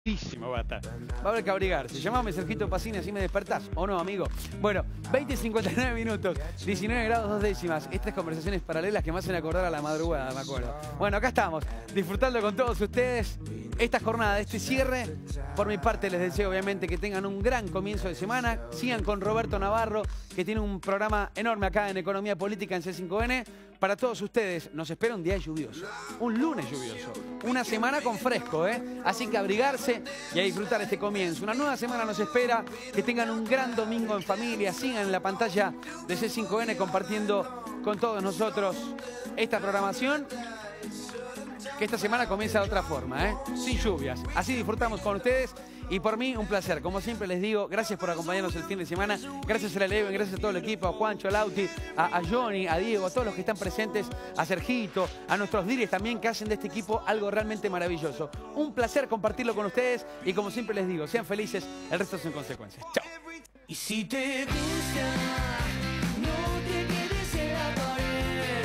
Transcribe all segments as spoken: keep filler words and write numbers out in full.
Va a estar. Va a haber que abrigarse. Llamame Sergito Pacini, así me despertás. ¿O no, amigo? Bueno, veinte y cincuenta y nueve minutos, diecinueve grados dos décimas. Estas conversaciones paralelas que me hacen acordar a la madrugada, me acuerdo. Bueno, acá estamos, disfrutando con todos ustedes esta jornada, este cierre. Por mi parte les deseo obviamente que tengan un gran comienzo de semana. Sigan con Roberto Navarro, que tiene un programa enorme acá en Economía Política en C cinco N. Para todos ustedes nos espera un día lluvioso, un lunes lluvioso, una semana con fresco, ¿eh? Así que abrigarse y a disfrutar este comienzo. Una nueva semana nos espera, que tengan un gran domingo en familia, sigan en la pantalla de C cinco N compartiendo con todos nosotros esta programación, que esta semana comienza de otra forma, ¿eh? Sin lluvias. Así disfrutamos con ustedes. Y por mí, un placer. Como siempre les digo, gracias por acompañarnos el fin de semana. Gracias a la Eleven, gracias a todo el equipo, a Juancho, a Lauti, a, a Johnny, a Diego, a todos los que están presentes, a Sergito, a nuestros diris también, que hacen de este equipo algo realmente maravilloso. Un placer compartirlo con ustedes y como siempre les digo, sean felices, el resto son consecuencias. Chao. Y si te gusta, no te quedes en la pared.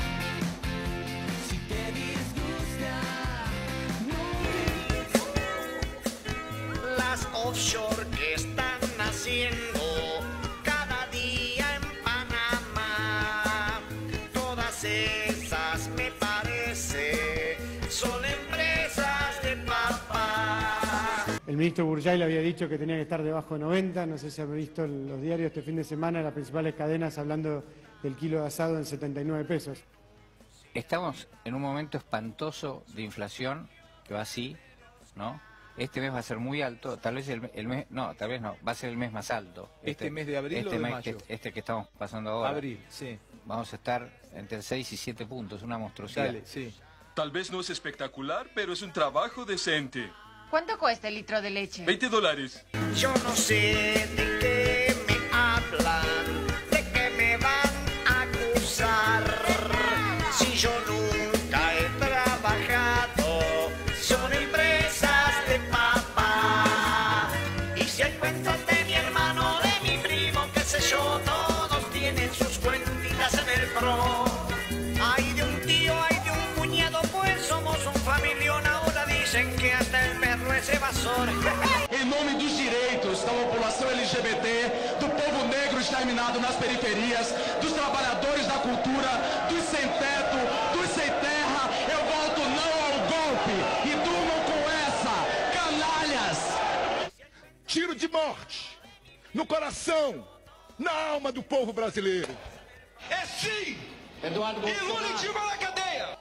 Si te disgusta, no. Las offshore que están haciendo cada día en Panamá, todas esas me parece son empresas de papá. El ministro Burjay le había dicho que tenía que estar debajo de noventa, no sé si han visto los diarios este fin de semana, las principales cadenas hablando del kilo de asado en setenta y nueve pesos. Estamos en un momento espantoso de inflación, que va así, ¿no? Este mes va a ser muy alto, tal vez el, el mes, no, tal vez no, va a ser el mes más alto. ¿Este, este mes de abril este o de mes mayo? Que, este que estamos pasando ahora. Abril, sí. Vamos a estar entre seis y siete puntos, una monstruosidad. Dale, sí. Tal vez no es espectacular, pero es un trabajo decente. ¿Cuánto cuesta el litro de leche? veinte dólares. Yo no sé de qué me hablan, de qué me van a acusar. Si yo nunca he trabajado, son empresas de papá. Y si hay cuentos de mi hermano, de mi primo, qué sé yo, todos tienen sus cuentitas en el pro. Hay de un tío, hay de un cuñado, pues somos un familión. Ahora dicen que hasta el perro es evasor. Em nome dos direitos da população L G B T, do povo negro exterminado nas periferias, dos trabalhadores da cultura, dos sem teto, dos sem terra, eu volto não ao golpe e durmam com essa, canalhas! Tiro de morte no coração, na alma do povo brasileiro. É sim! Eduardo E Lula em cima da cadeia!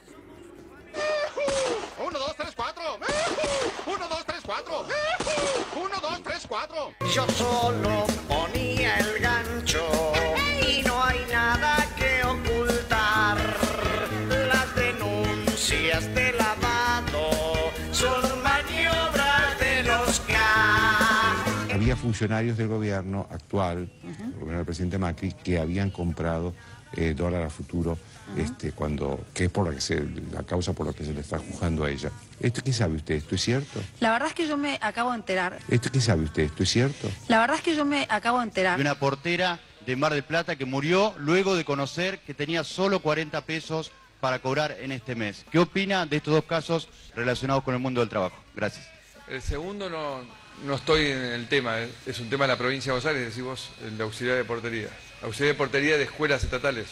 Uno, dos, tres, cuatro. Uno, dos, tres, cuatro. Uno, dos, tres, cuatro. Yo solo ponía el gancho y no hay nada que ocultar. Las denuncias de lavado son maniobras de los K. Había funcionarios del gobierno actual, el gobierno del presidente Macri, que habían comprado eh, dólar a futuro, uh-huh. este, cuando, que es por la, que se, la causa por la que se le está juzgando a ella. ¿Esto qué sabe usted? ¿Esto es cierto? La verdad es que yo me acabo de enterar. ¿Esto qué sabe usted? ¿Esto es cierto? La verdad es que yo me acabo de enterar. De una portera de Mar del Plata que murió luego de conocer que tenía solo cuarenta pesos para cobrar en este mes. ¿Qué opina de estos dos casos relacionados con el mundo del trabajo? Gracias. El segundo no, no estoy en el tema, ¿eh? Es un tema de la provincia de Buenos Aires, decís vos, el de auxiliar de portería. Auxiliar de portería de escuelas estatales.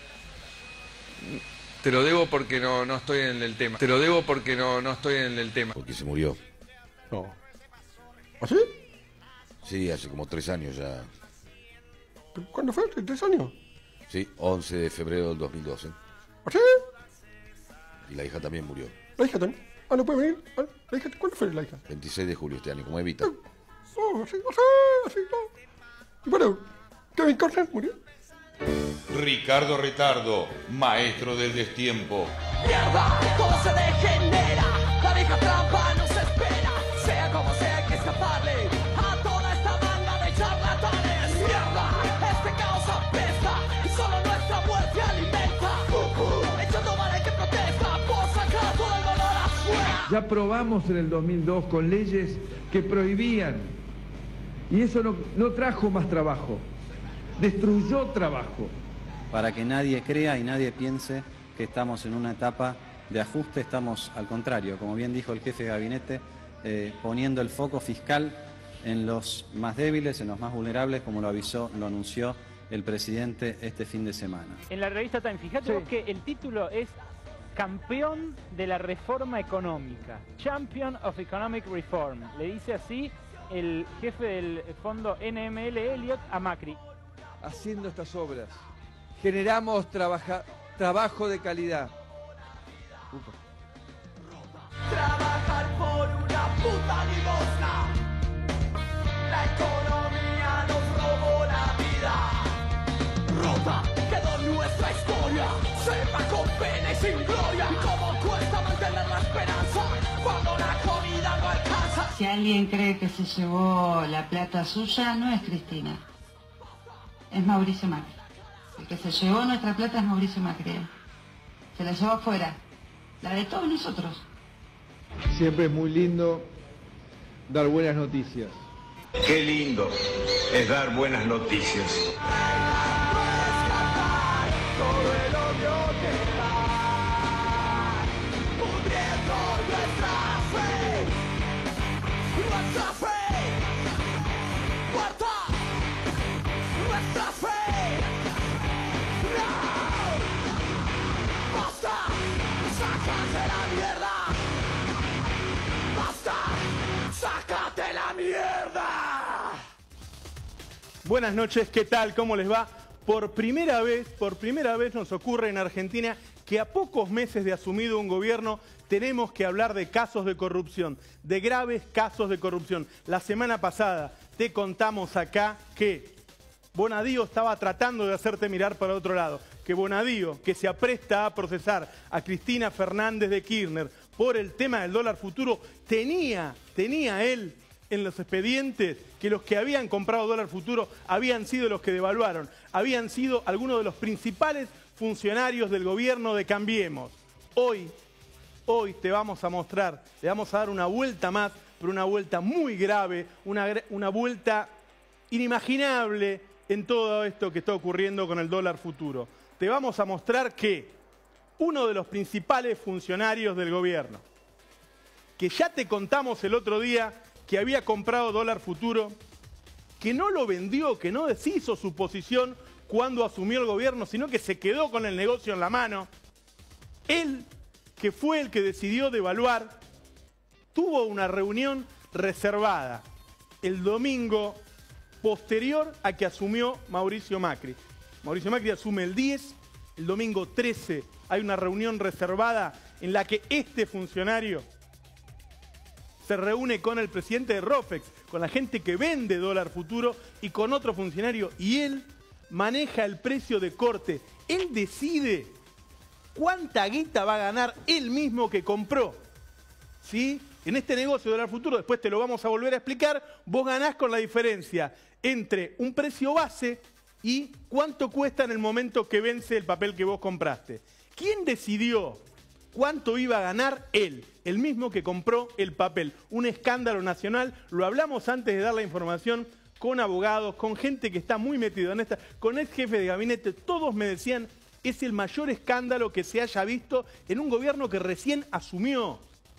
Te lo debo porque no, no estoy en el tema. Te lo debo porque no, no estoy en el tema. Porque se murió. No. ¿Ah, sí? Sí, hace como tres años ya. ¿Cuándo fue? ¿Tres años? Sí, once de febrero del dos mil doce. ¿Ah, sí? Y la hija también murió. ¿La hija también? Ah, ¿no puede venir? ¿La hija? ¿Cuándo fue la hija? veintiséis de julio este año, como Evita. Oh, sí, sí, sí, no. Y bueno, Kevin Costner murió. Ricardo Retardo, maestro del destiempo. Mierda, todo se degenera. La vieja trampa nos espera. Sea como sea, hay que escaparle a toda esta banda de charlatanes. Mierda, este caos apesta y solo nuestra muerte alimenta. Echando bala que protesta por sacar todo el dolor afuera. Ya probamos en el dos mil dos con leyes que prohibían y eso no, no trajo más trabajo. Destruyó trabajo. Para que nadie crea y nadie piense que estamos en una etapa de ajuste, estamos al contrario, como bien dijo el jefe de gabinete, eh, poniendo el foco fiscal en los más débiles, en los más vulnerables, como lo avisó, lo anunció el presidente este fin de semana. En la revista Time, fíjate Sí. vos que el título es Campeón de la Reforma Económica, Champion of Economic Reform. Le dice así el jefe del fondo N M L Elliott a Macri. Haciendo estas obras, generamos trabaja, trabajo de calidad. Upa. Trabajar por una puta limosna. La economía nos robó la vida. Rota quedó nuestra historia. Sepa con pena y sin gloria. Cómo cuesta mantener la esperanza cuando la comida no alcanza. Si alguien cree que se llevó la plata suya, no es Cristina. Es Mauricio Macri. El que se llevó nuestra plata es Mauricio Macri. Se la llevó afuera. La de todos nosotros. Siempre es muy lindo dar buenas noticias. Qué lindo es dar buenas noticias. Todo el odio que da, pudriendo nuestra fe, nuestra fe, muerta, nuestra fe. No, basta, sácate la mierda, basta, sácate la mierda. Buenas noches, ¿qué tal? ¿Cómo les va? Por primera vez, por primera vez nos ocurre en Argentina que a pocos meses de asumido un gobierno tenemos que hablar de casos de corrupción, de graves casos de corrupción. La semana pasada te contamos acá que Bonadío estaba tratando de hacerte mirar para otro lado, que Bonadío, que se apresta a procesar a Cristina Fernández de Kirchner por el tema del dólar futuro, tenía, tenía él en los expedientes que los que habían comprado dólar futuro habían sido los que devaluaron, habían sido algunos de los principales funcionarios del gobierno de Cambiemos. Hoy, hoy te vamos a mostrar, le vamos a dar una vuelta más, pero una vuelta muy grave, una, una vuelta inimaginable en todo esto que está ocurriendo con el dólar futuro. Te vamos a mostrar que uno de los principales funcionarios del gobierno, que ya te contamos el otro día que había comprado dólar futuro, que no lo vendió, que no deshizo su posición cuando asumió el gobierno, sino que se quedó con el negocio en la mano. Él, que fue el que decidió devaluar, tuvo una reunión reservada el domingo posterior a que asumió Mauricio Macri. Mauricio Macri asume el diez, el domingo trece hay una reunión reservada en la que este funcionario se reúne con el presidente de Rofex, con la gente que vende dólar futuro y con otro funcionario, y él maneja el precio de corte. Él decide cuánta guita va a ganar él mismo que compró. ¿Sí? En este negocio de dólar futuro, después te lo vamos a volver a explicar, vos ganás con la diferencia entre un precio base y cuánto cuesta en el momento que vence el papel que vos compraste. ¿Quién decidió cuánto iba a ganar? Él, el mismo que compró el papel. Un escándalo nacional, lo hablamos antes de dar la información con abogados, con gente que está muy metida en esta, con ex jefe de gabinete, todos me decían, es el mayor escándalo que se haya visto en un gobierno que recién asumió.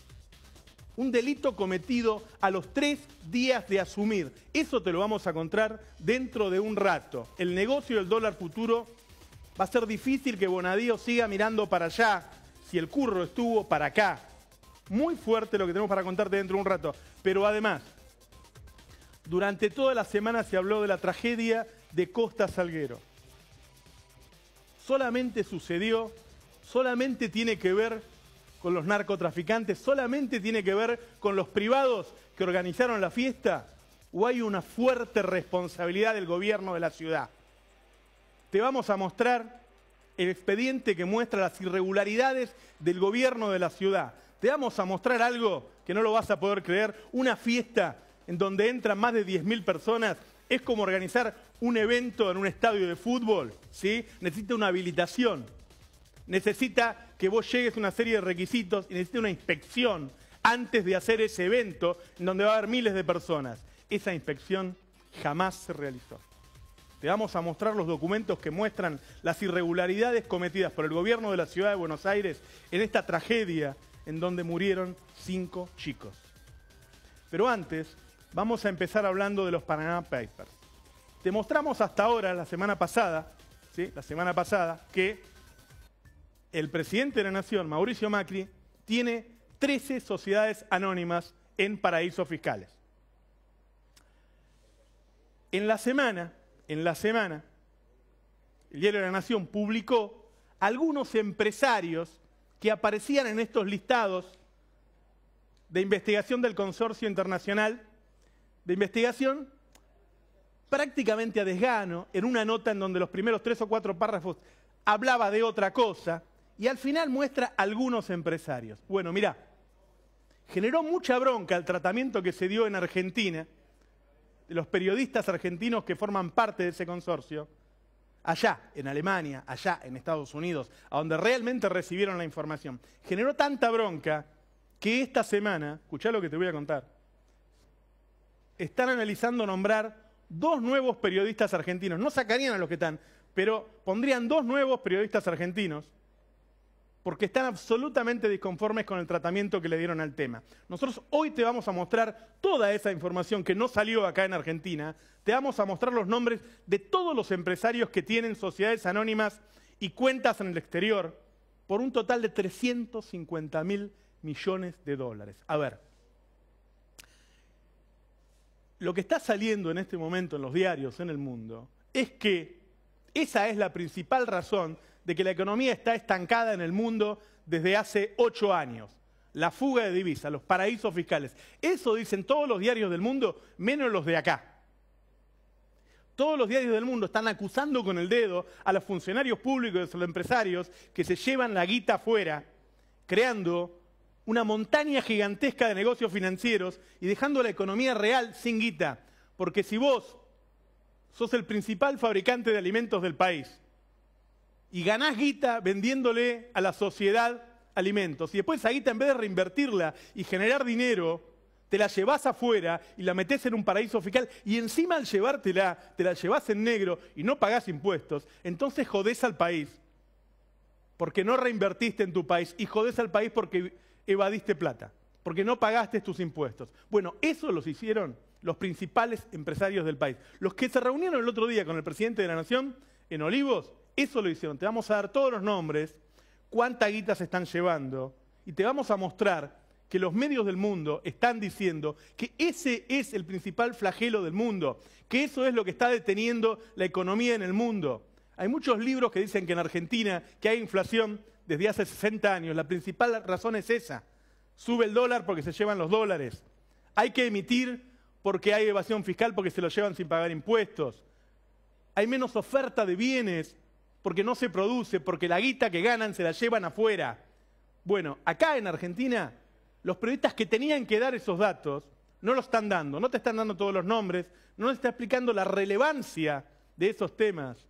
Un delito cometido a los tres días de asumir. Eso te lo vamos a contar dentro de un rato. El negocio del dólar futuro, va a ser difícil que Bonadío siga mirando para allá, si el curro estuvo para acá. Muy fuerte lo que tenemos para contarte dentro de un rato. Pero además, durante toda la semana se habló de la tragedia de Costa Salguero. Solamente sucedió, solamente tiene que ver con los narcotraficantes, solamente tiene que ver con los privados que organizaron la fiesta, o hay una fuerte responsabilidad del gobierno de la ciudad. Te vamos a mostrar el expediente que muestra las irregularidades del gobierno de la ciudad. Te vamos a mostrar algo que no lo vas a poder creer, una fiesta en donde entran más de diez mil personas, es como organizar un evento en un estadio de fútbol, ¿sí? Necesita una habilitación, necesita que vos llegues a una serie de requisitos y necesita una inspección antes de hacer ese evento en donde va a haber miles de personas. Esa inspección jamás se realizó. Te vamos a mostrar los documentos que muestran las irregularidades cometidas por el gobierno de la ciudad de Buenos Aires en esta tragedia en donde murieron cinco chicos. Pero antes, vamos a empezar hablando de los Panama Papers. Te mostramos hasta ahora, la semana pasada, ¿sí? la semana pasada, que el presidente de la Nación, Mauricio Macri, tiene trece sociedades anónimas en paraísos fiscales. En la semana, en la semana, el Diario de la Nación publicó algunos empresarios que aparecían en estos listados de investigación del Consorcio Internacional de Investigación, prácticamente a desgano, en una nota en donde los primeros tres o cuatro párrafos hablaba de otra cosa, y al final muestra algunos empresarios. Bueno, mirá, generó mucha bronca el tratamiento que se dio en Argentina, de los periodistas argentinos que forman parte de ese consorcio, allá en Alemania, allá en Estados Unidos, a donde realmente recibieron la información. Generó tanta bronca que esta semana, escuchá lo que te voy a contar, están analizando nombrar dos nuevos periodistas argentinos. No sacarían a los que están, pero pondrían dos nuevos periodistas argentinos porque están absolutamente disconformes con el tratamiento que le dieron al tema. Nosotros hoy te vamos a mostrar toda esa información que no salió acá en Argentina. Te vamos a mostrar los nombres de todos los empresarios que tienen sociedades anónimas y cuentas en el exterior por un total de trescientos cincuenta mil millones de dólares. A ver, lo que está saliendo en este momento en los diarios en el mundo es que esa es la principal razón de que la economía está estancada en el mundo desde hace ocho años. La fuga de divisas, los paraísos fiscales. Eso dicen todos los diarios del mundo, menos los de acá. Todos los diarios del mundo están acusando con el dedo a los funcionarios públicos y a los empresarios que se llevan la guita afuera, creando una montaña gigantesca de negocios financieros y dejando la economía real sin guita. Porque si vos sos el principal fabricante de alimentos del país y ganás guita vendiéndole a la sociedad alimentos, y después esa guita, en vez de reinvertirla y generar dinero, te la llevás afuera y la metés en un paraíso fiscal, y encima al llevártela, te la llevás en negro y no pagás impuestos, entonces jodés al país porque no reinvertiste en tu país, y jodés al país porque evadiste plata, porque no pagaste tus impuestos. Bueno, eso los hicieron los principales empresarios del país. Los que se reunieron el otro día con el presidente de la Nación en Olivos, eso lo hicieron. Te vamos a dar todos los nombres, cuánta guita se están llevando, y te vamos a mostrar que los medios del mundo están diciendo que ese es el principal flagelo del mundo, que eso es lo que está deteniendo la economía en el mundo. Hay muchos libros que dicen que en Argentina que hay inflación desde hace sesenta años. La principal razón es esa. Sube el dólar porque se llevan los dólares. Hay que emitir porque hay evasión fiscal porque se lo llevan sin pagar impuestos. Hay menos oferta de bienes porque no se produce, porque la guita que ganan se la llevan afuera. Bueno, acá en Argentina, los periodistas que tenían que dar esos datos no lo están dando, no te están dando todos los nombres, no te está explicando la relevancia de esos temas.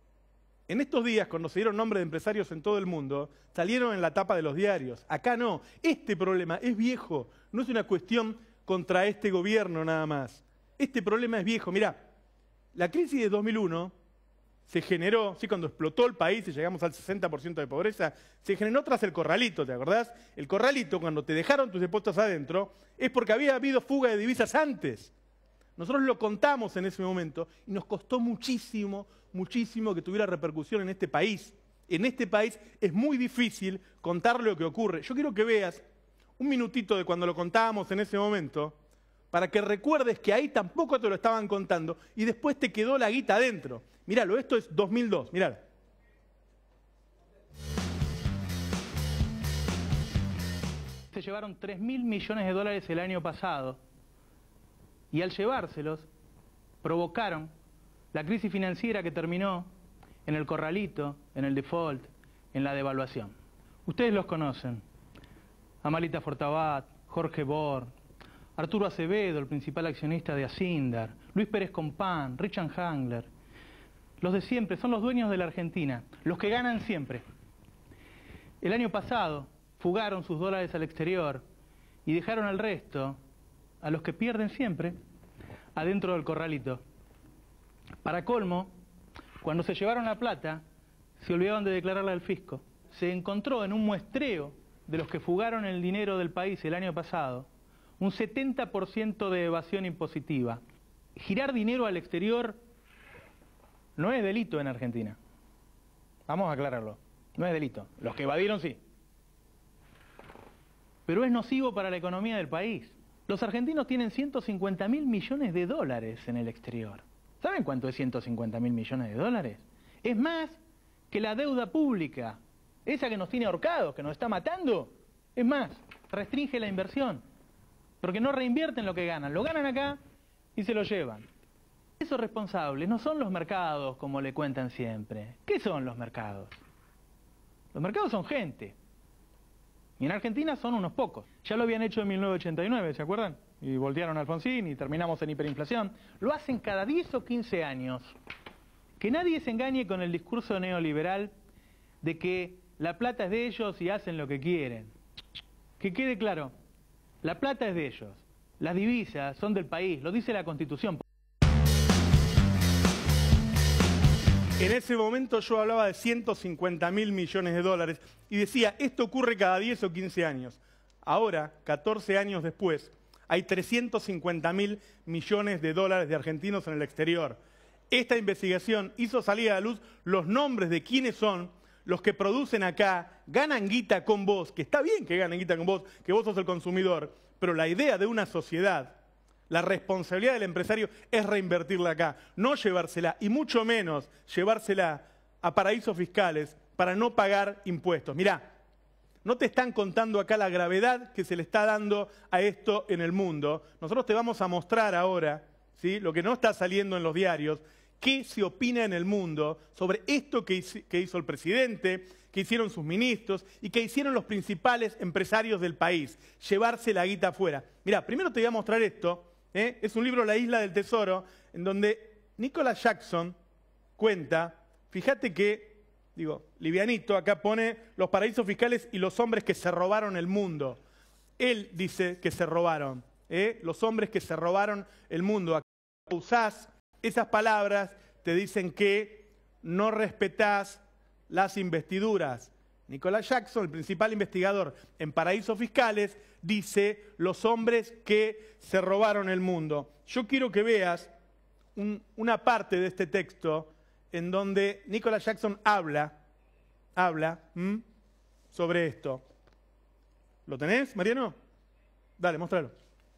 En estos días, cuando se dieron nombres de empresarios en todo el mundo, salieron en la tapa de los diarios. Acá no. Este problema es viejo. No es una cuestión contra este gobierno nada más. Este problema es viejo. Mirá, la crisis de dos mil uno se generó, ¿sí? Cuando explotó el país y llegamos al sesenta por ciento de pobreza, se generó tras el corralito, ¿te acordás? El corralito, cuando te dejaron tus impuestos adentro, es porque había habido fuga de divisas antes. Nosotros lo contamos en ese momento y nos costó muchísimo, muchísimo que tuviera repercusión en este país. En este país es muy difícil contar lo que ocurre. Yo quiero que veas un minutito de cuando lo contábamos en ese momento, para que recuerdes que ahí tampoco te lo estaban contando y después te quedó la guita adentro. Míralo, esto es dos mil dos, míralo. Se llevaron tres mil millones de dólares el año pasado y al llevárselos provocaron la crisis financiera que terminó en el corralito, en el default, en la devaluación. Ustedes los conocen. Amalita Fortabat, Jorge Bor, Arturo Acevedo, el principal accionista de Asindar, Luis Pérez Compán, Richard Hangler. Los de siempre, son los dueños de la Argentina, los que ganan siempre. El año pasado fugaron sus dólares al exterior y dejaron al resto, a los que pierden siempre, adentro del corralito. Para colmo, cuando se llevaron la plata, se olvidaron de declararla al fisco. Se encontró en un muestreo de los que fugaron el dinero del país el año pasado un setenta por ciento de evasión impositiva. Girar dinero al exterior no es delito en Argentina. Vamos a aclararlo. No es delito. Los que evadieron sí. Pero es nocivo para la economía del país. Los argentinos tienen ciento cincuenta mil millones de dólares en el exterior. ¿Saben cuánto es ciento cincuenta mil millones de dólares? Es más que la deuda pública. Esa que nos tiene ahorcados, que nos está matando. Es más, restringe la inversión. Porque no reinvierten lo que ganan. Lo ganan acá y se lo llevan. Esos responsables no son los mercados, como le cuentan siempre. ¿Qué son los mercados? Los mercados son gente. Y en Argentina son unos pocos. Ya lo habían hecho en mil novecientos ochenta y nueve, ¿se acuerdan? Y voltearon a Alfonsín y terminamos en hiperinflación. Lo hacen cada diez o quince años. Que nadie se engañe con el discurso neoliberal de que la plata es de ellos y hacen lo que quieren. Que quede claro, la plata es de ellos. Las divisas son del país, lo dice la Constitución. En ese momento yo hablaba de ciento cincuenta mil millones de dólares y decía, esto ocurre cada diez o quince años. Ahora, catorce años después, hay trescientos cincuenta mil millones de dólares de argentinos en el exterior. Esta investigación hizo salir a la luz los nombres de quiénes son los que producen acá, ganan guita con vos, que está bien que ganen guita con vos, que vos sos el consumidor, pero la idea de una sociedad, la responsabilidad del empresario es reinvertirla acá, no llevársela, y mucho menos llevársela a paraísos fiscales para no pagar impuestos. Mirá, no te están contando acá la gravedad que se le está dando a esto en el mundo. Nosotros te vamos a mostrar ahora, ¿sí?, lo que no está saliendo en los diarios, qué se opina en el mundo sobre esto que hizo, que hizo el presidente, que hicieron sus ministros y que hicieron los principales empresarios del país, llevarse la guita afuera. Mirá, primero te voy a mostrar esto, ¿eh? Es un libro, La Isla del Tesoro, en donde Nicholas Jackson cuenta, fíjate que, digo, livianito, acá pone los paraísos fiscales y los hombres que se robaron el mundo. Él dice que se robaron, ¿eh? Los hombres que se robaron el mundo. Acá usás esas palabras, te dicen que no respetás las investiduras. Nicholas Jackson, el principal investigador en paraísos fiscales, dice los hombres que se robaron el mundo. Yo quiero que veas un, una parte de este texto en donde Nicholas Jackson habla, habla ¿m? sobre esto. ¿Lo tenés, Mariano? Dale, mostralo.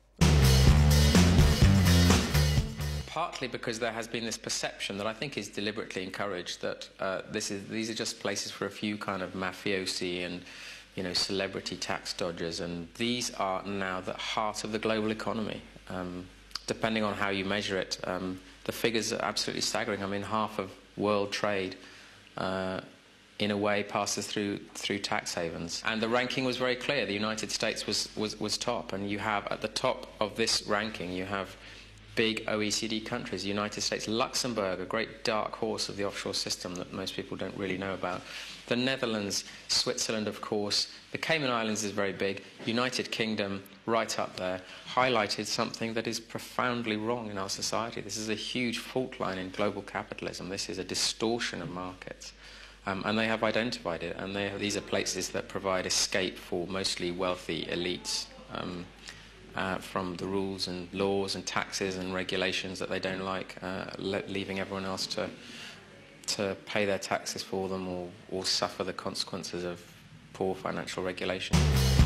Partly because there has been this perception that I think is deliberately encouraged that uh, this is, these are just places for a few kind of mafiosi and, you know, celebrity tax dodgers, and these are now the heart of the global economy. Um, depending on how you measure it, um, the figures are absolutely staggering. I mean, half of world trade, uh, in a way, passes through through tax havens. And the ranking was very clear. The United States was was, was top, and you have at the top of this ranking, you have big O E C D countries, the United States, Luxembourg, a great dark horse of the offshore system that most people don't really know about. The Netherlands, Switzerland, of course. The Cayman Islands is very big. United Kingdom, right up there, highlighted something that is profoundly wrong in our society. This is a huge fault line in global capitalism. This is a distortion of markets. Um, and they have identified it, and they have, these are places that provide escape for mostly wealthy elites. Um, Uh, from the rules and laws and taxes and regulations that they don't like, uh, le leaving everyone else to to pay their taxes for them or, or suffer the consequences of poor financial regulation.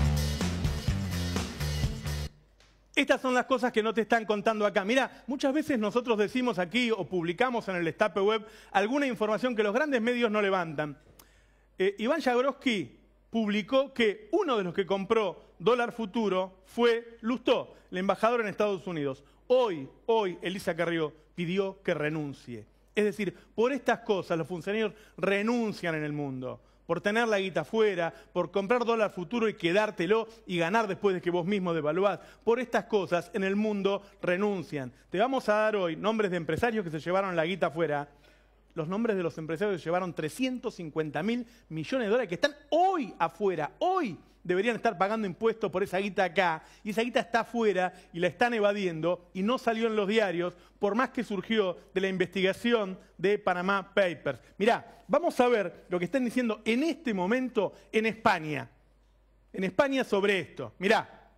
Estas son las cosas que no te están contando acá. Mira, muchas veces nosotros decimos aquí o publicamos en el Destape Web alguna información que los grandes medios no levantan. Eh, Iván Jagroski publicó que uno de los que compró dólar futuro fue Lustó, el embajador en Estados Unidos. Hoy, hoy, Elisa Carrió pidió que renuncie. Es decir, por estas cosas los funcionarios renuncian en el mundo. Por tener la guita afuera, por comprar dólar futuro y quedártelo y ganar después de que vos mismo devaluás. Por estas cosas en el mundo renuncian. Te vamos a dar hoy nombres de empresarios que se llevaron la guita afuera. Los nombres de los empresarios que llevaron trescientos cincuenta mil millones de dólares que están hoy afuera, hoy deberían estar pagando impuestos por esa guita acá, y esa guita está afuera y la están evadiendo y no salió en los diarios, por más que surgió de la investigación de Panama Papers. Mirá, vamos a ver lo que están diciendo en este momento en España. En España sobre esto. Mirá,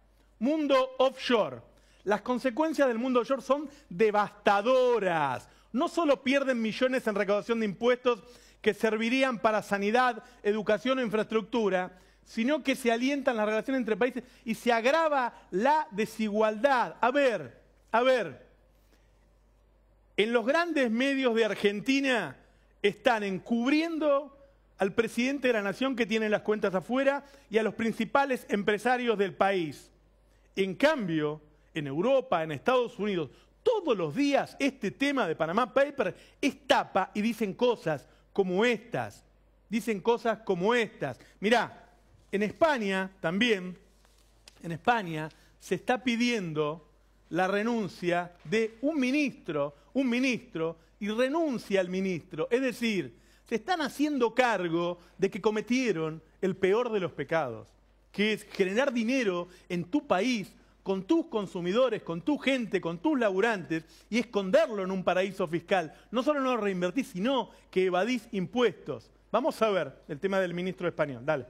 mundo offshore. Las consecuencias del mundo offshore son devastadoras. No solo pierden millones en recaudación de impuestos que servirían para sanidad, educación o infraestructura, sino que se alientan las relaciones entre países y se agrava la desigualdad. A ver, a ver, en los grandes medios de Argentina están encubriendo al presidente de la nación que tiene las cuentas afuera y a los principales empresarios del país. En cambio, en Europa, en Estados Unidos, todos los días este tema de Panama Papers es tapa y dicen cosas como estas. Dicen cosas como estas. Mirá, en España también, en España se está pidiendo la renuncia de un ministro, un ministro, y renuncia al ministro. Es decir, se están haciendo cargo de que cometieron el peor de los pecados, que es generar dinero en tu país, con tus consumidores, con tu gente, con tus laburantes, y esconderlo en un paraíso fiscal. No solo no lo reinvertís, sino que evadís impuestos. Vamos a ver el tema del ministro español. Dale.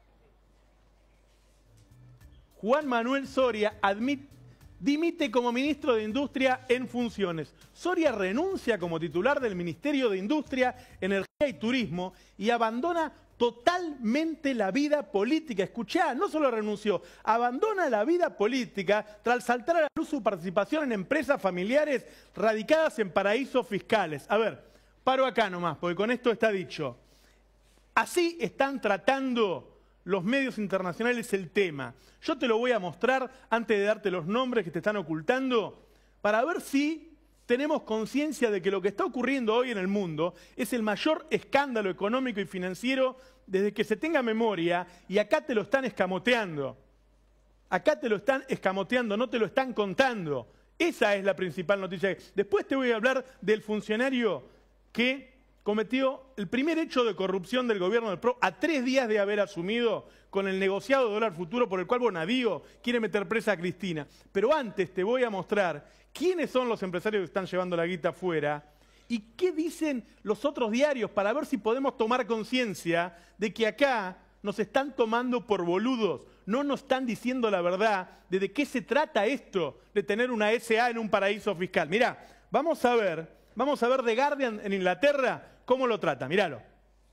Juan Manuel Soria admite, dimite como ministro de Industria en funciones. Soria renuncia como titular del Ministerio de Industria, Energía y Turismo y abandona totalmente la vida política. Escuchá, no solo renunció, abandona la vida política tras saltar a la luz su participación en empresas familiares radicadas en paraísos fiscales. A ver, paro acá nomás, porque con esto está dicho. Así están tratando los medios internacionales el tema. Yo te lo voy a mostrar antes de darte los nombres que te están ocultando, para ver si tenemos conciencia de que lo que está ocurriendo hoy en el mundo es el mayor escándalo económico y financiero desde que se tenga memoria, y acá te lo están escamoteando. Acá te lo están escamoteando, no te lo están contando. Esa es la principal noticia. Después te voy a hablar del funcionario que cometió el primer hecho de corrupción del gobierno del P R O a tres días de haber asumido con el negociado de dólar futuro por el cual Bonadío quiere meter presa a Cristina. Pero antes te voy a mostrar quiénes son los empresarios que están llevando la guita afuera y qué dicen los otros diarios para ver si podemos tomar conciencia de que acá nos están tomando por boludos. No nos están diciendo la verdad de de qué se trata esto de tener una S A en un paraíso fiscal. Mirá, vamos a ver, vamos a ver The Guardian en Inglaterra cómo lo trata. Míralo.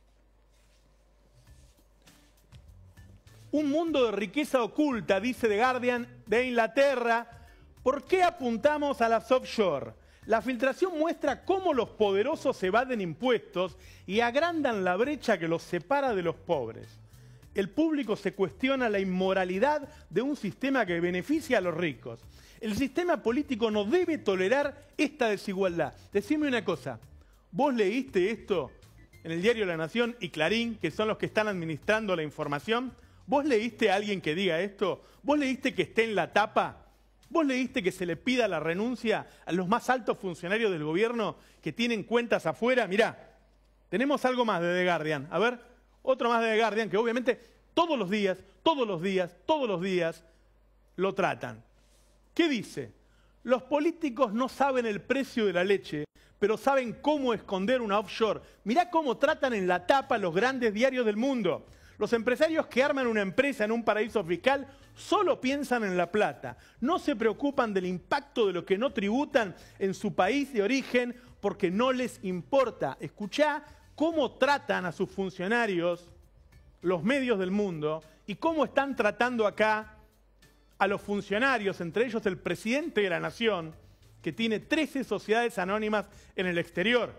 Un mundo de riqueza oculta, dice The Guardian de Inglaterra. ¿Por qué apuntamos a las offshore? La filtración muestra cómo los poderosos evaden impuestos y agrandan la brecha que los separa de los pobres. El público se cuestiona la inmoralidad de un sistema que beneficia a los ricos. El sistema político no debe tolerar esta desigualdad. Decime una cosa, ¿vos leíste esto en el diario La Nación y Clarín, que son los que están administrando la información? ¿Vos leíste a alguien que diga esto? ¿Vos leíste que esté en la tapa? ¿Vos leíste que se le pida la renuncia a los más altos funcionarios del gobierno que tienen cuentas afuera? Mirá, tenemos algo más de The Guardian. A ver, otro más de The Guardian que obviamente todos los días, todos los días, todos los días lo tratan. ¿Qué dice? Los políticos no saben el precio de la leche, pero saben cómo esconder una offshore. Mirá cómo tratan en la tapa los grandes diarios del mundo. Los empresarios que arman una empresa en un paraíso fiscal solo piensan en la plata. No se preocupan del impacto de lo que no tributan en su país de origen porque no les importa. Escuchá cómo tratan a sus funcionarios los medios del mundo y cómo están tratando acá a los funcionarios, entre ellos el presidente de la nación, que tiene trece sociedades anónimas en el exterior.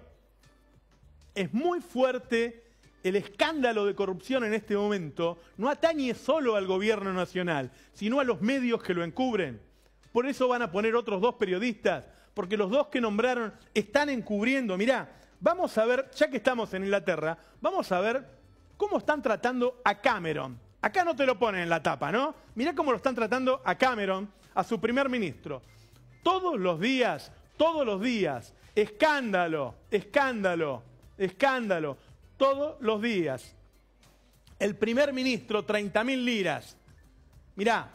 Es muy fuerte. El escándalo de corrupción en este momento no atañe solo al gobierno nacional, sino a los medios que lo encubren. Por eso van a poner otros dos periodistas, porque los dos que nombraron están encubriendo. Mirá, vamos a ver, ya que estamos en Inglaterra, vamos a ver cómo están tratando a Cameron. Acá no te lo ponen en la tapa, ¿no? Mirá cómo lo están tratando a Cameron, a su primer ministro. Todos los días, todos los días, escándalo, escándalo, escándalo. Todos los días. El primer ministro, treinta mil liras. Mirá.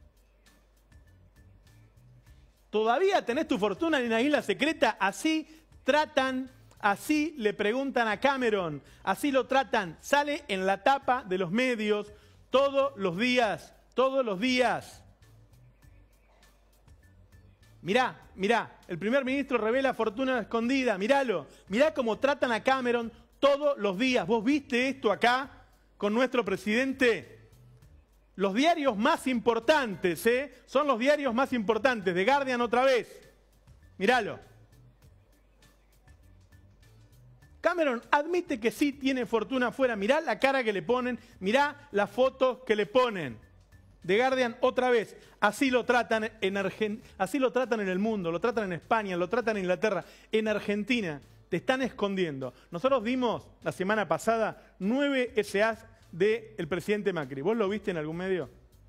¿Todavía tenés tu fortuna en una isla secreta? Así tratan, así le preguntan a Cameron. Así lo tratan. Sale en la tapa de los medios todos los días. Todos los días. Mirá, mirá, el primer ministro revela fortuna escondida, miralo. Mirá cómo tratan a Cameron todos los días. ¿Vos viste esto acá con nuestro presidente? Los diarios más importantes, ¿eh? Son los diarios más importantes. The Guardian otra vez. Miralo. Cameron admite que sí tiene fortuna afuera. Mirá la cara que le ponen, mirá las fotos que le ponen. The Guardian otra vez. Así lo tratan en Argentina, así lo tratan en el mundo, lo tratan en España, lo tratan en Inglaterra, en Argentina. Te están escondiendo. Nosotros dimos la semana pasada nueve S As del presidente Macri. ¿Vos lo viste en algún medio?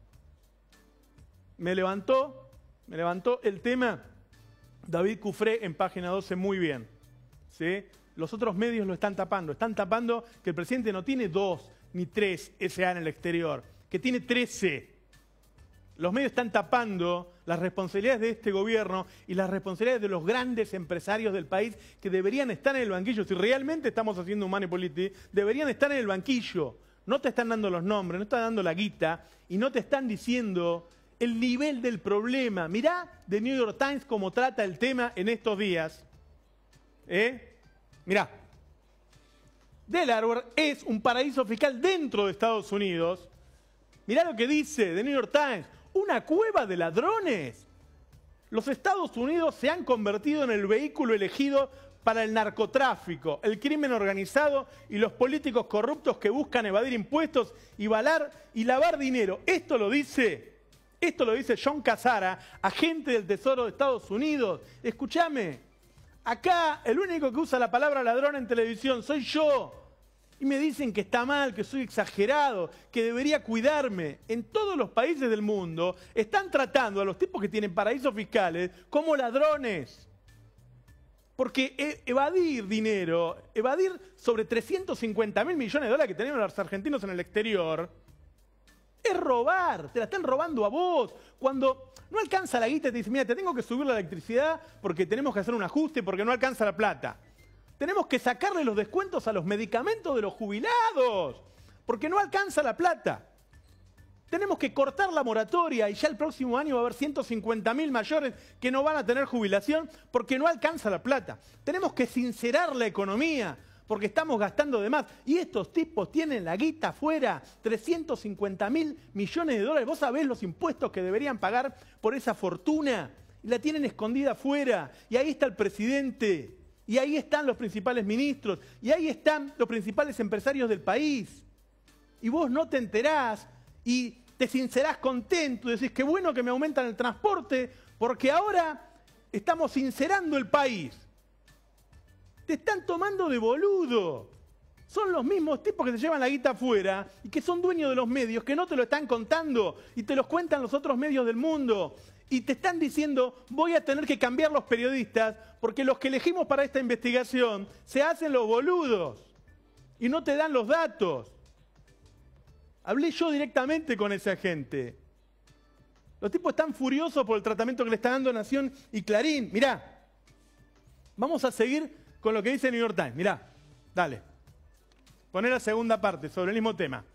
Me levantó, me levantó el tema David Cufré en Página doce muy bien. ¿Sí? Los otros medios lo están tapando. Están tapando que el presidente no tiene dos ni tres S A en el exterior, que tiene trece. Los medios están tapando las responsabilidades de este gobierno y las responsabilidades de los grandes empresarios del país que deberían estar en el banquillo. Si realmente estamos haciendo un money politics, deberían estar en el banquillo. No te están dando los nombres, no te están dando la guita y no te están diciendo el nivel del problema. Mirá The New York Times cómo trata el tema en estos días. ¿Eh? Mirá. Delaware es un paraíso fiscal dentro de Estados Unidos. Mirá lo que dice The New York Times. Una cueva de ladrones. Los Estados Unidos se han convertido en el vehículo elegido para el narcotráfico, el crimen organizado y los políticos corruptos que buscan evadir impuestos y, valar, y lavar dinero. Esto lo dice, esto lo dice John Cassara, agente del Tesoro de Estados Unidos. Escúchame, acá el único que usa la palabra ladrón en televisión soy yo. Y me dicen que está mal, que soy exagerado, que debería cuidarme. En todos los países del mundo están tratando a los tipos que tienen paraísos fiscales como ladrones. Porque evadir dinero, evadir sobre trescientos cincuenta mil millones de dólares que tenemos los argentinos en el exterior, es robar, te la están robando a vos. Cuando no alcanza la guita, te dicen, mira, te tengo que subir la electricidad porque tenemos que hacer un ajuste porque no alcanza la plata. Tenemos que sacarle los descuentos a los medicamentos de los jubilados, porque no alcanza la plata. Tenemos que cortar la moratoria y ya el próximo año va a haber ciento cincuenta mil mayores que no van a tener jubilación porque no alcanza la plata. Tenemos que sincerar la economía porque estamos gastando de más. Y estos tipos tienen la guita afuera, trescientos cincuenta mil millones de dólares. ¿Vos sabés los impuestos que deberían pagar por esa fortuna? Y la tienen escondida afuera. Y ahí está el presidente. Y ahí están los principales ministros, y ahí están los principales empresarios del país. Y vos no te enterás y te sincerás contento, decís qué bueno que me aumentan el transporte, porque ahora estamos sincerando el país. Te están tomando de boludo. Son los mismos tipos que se llevan la guita afuera y que son dueños de los medios, que no te lo están contando y te los cuentan los otros medios del mundo. Y te están diciendo, voy a tener que cambiar los periodistas porque los que elegimos para esta investigación se hacen los boludos y no te dan los datos. Hablé yo directamente con esa gente. Los tipos están furiosos por el tratamiento que le está dando Nación y Clarín. Mirá, vamos a seguir con lo que dice New York Times. Mirá, dale. Poné la segunda parte sobre el mismo tema.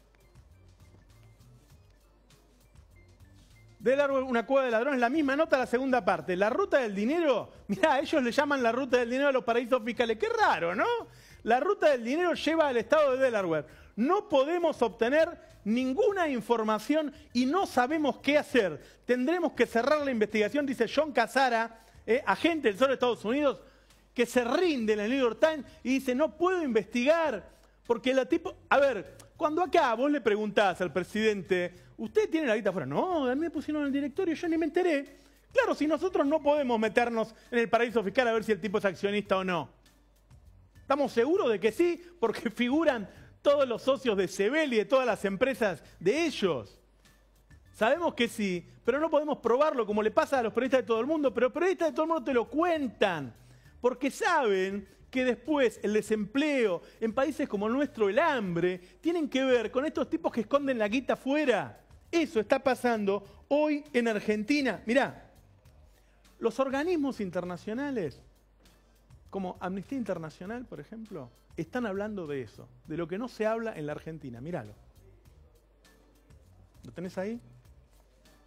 Delaware, una cueva de ladrones, la misma nota, la segunda parte. La ruta del dinero, mirá, ellos le llaman la ruta del dinero a los paraísos fiscales. Qué raro, ¿no? La ruta del dinero lleva al estado de Delaware. No podemos obtener ninguna información y no sabemos qué hacer. Tendremos que cerrar la investigación, dice John Cassara, eh, agente del Tesoro de Estados Unidos, que se rinde en el New York Times y dice, no puedo investigar, porque la tipo... A ver, cuando acá vos le preguntás al presidente, ¿usted tiene la guita afuera? No, a mí me pusieron en el directorio, yo ni me enteré. Claro, si nosotros no podemos meternos en el paraíso fiscal a ver si el tipo es accionista o no. ¿Estamos seguros de que sí? Porque figuran todos los socios de Sebel y de todas las empresas de ellos. Sabemos que sí, pero no podemos probarlo como le pasa a los periodistas de todo el mundo, pero los periodistas de todo el mundo te lo cuentan, porque saben que después el desempleo, en países como el nuestro el hambre, tienen que ver con estos tipos que esconden la guita afuera. Eso está pasando hoy en Argentina. Mirá, los organismos internacionales, como Amnistía Internacional, por ejemplo, están hablando de eso, de lo que no se habla en la Argentina. Míralo. ¿Lo tenés ahí?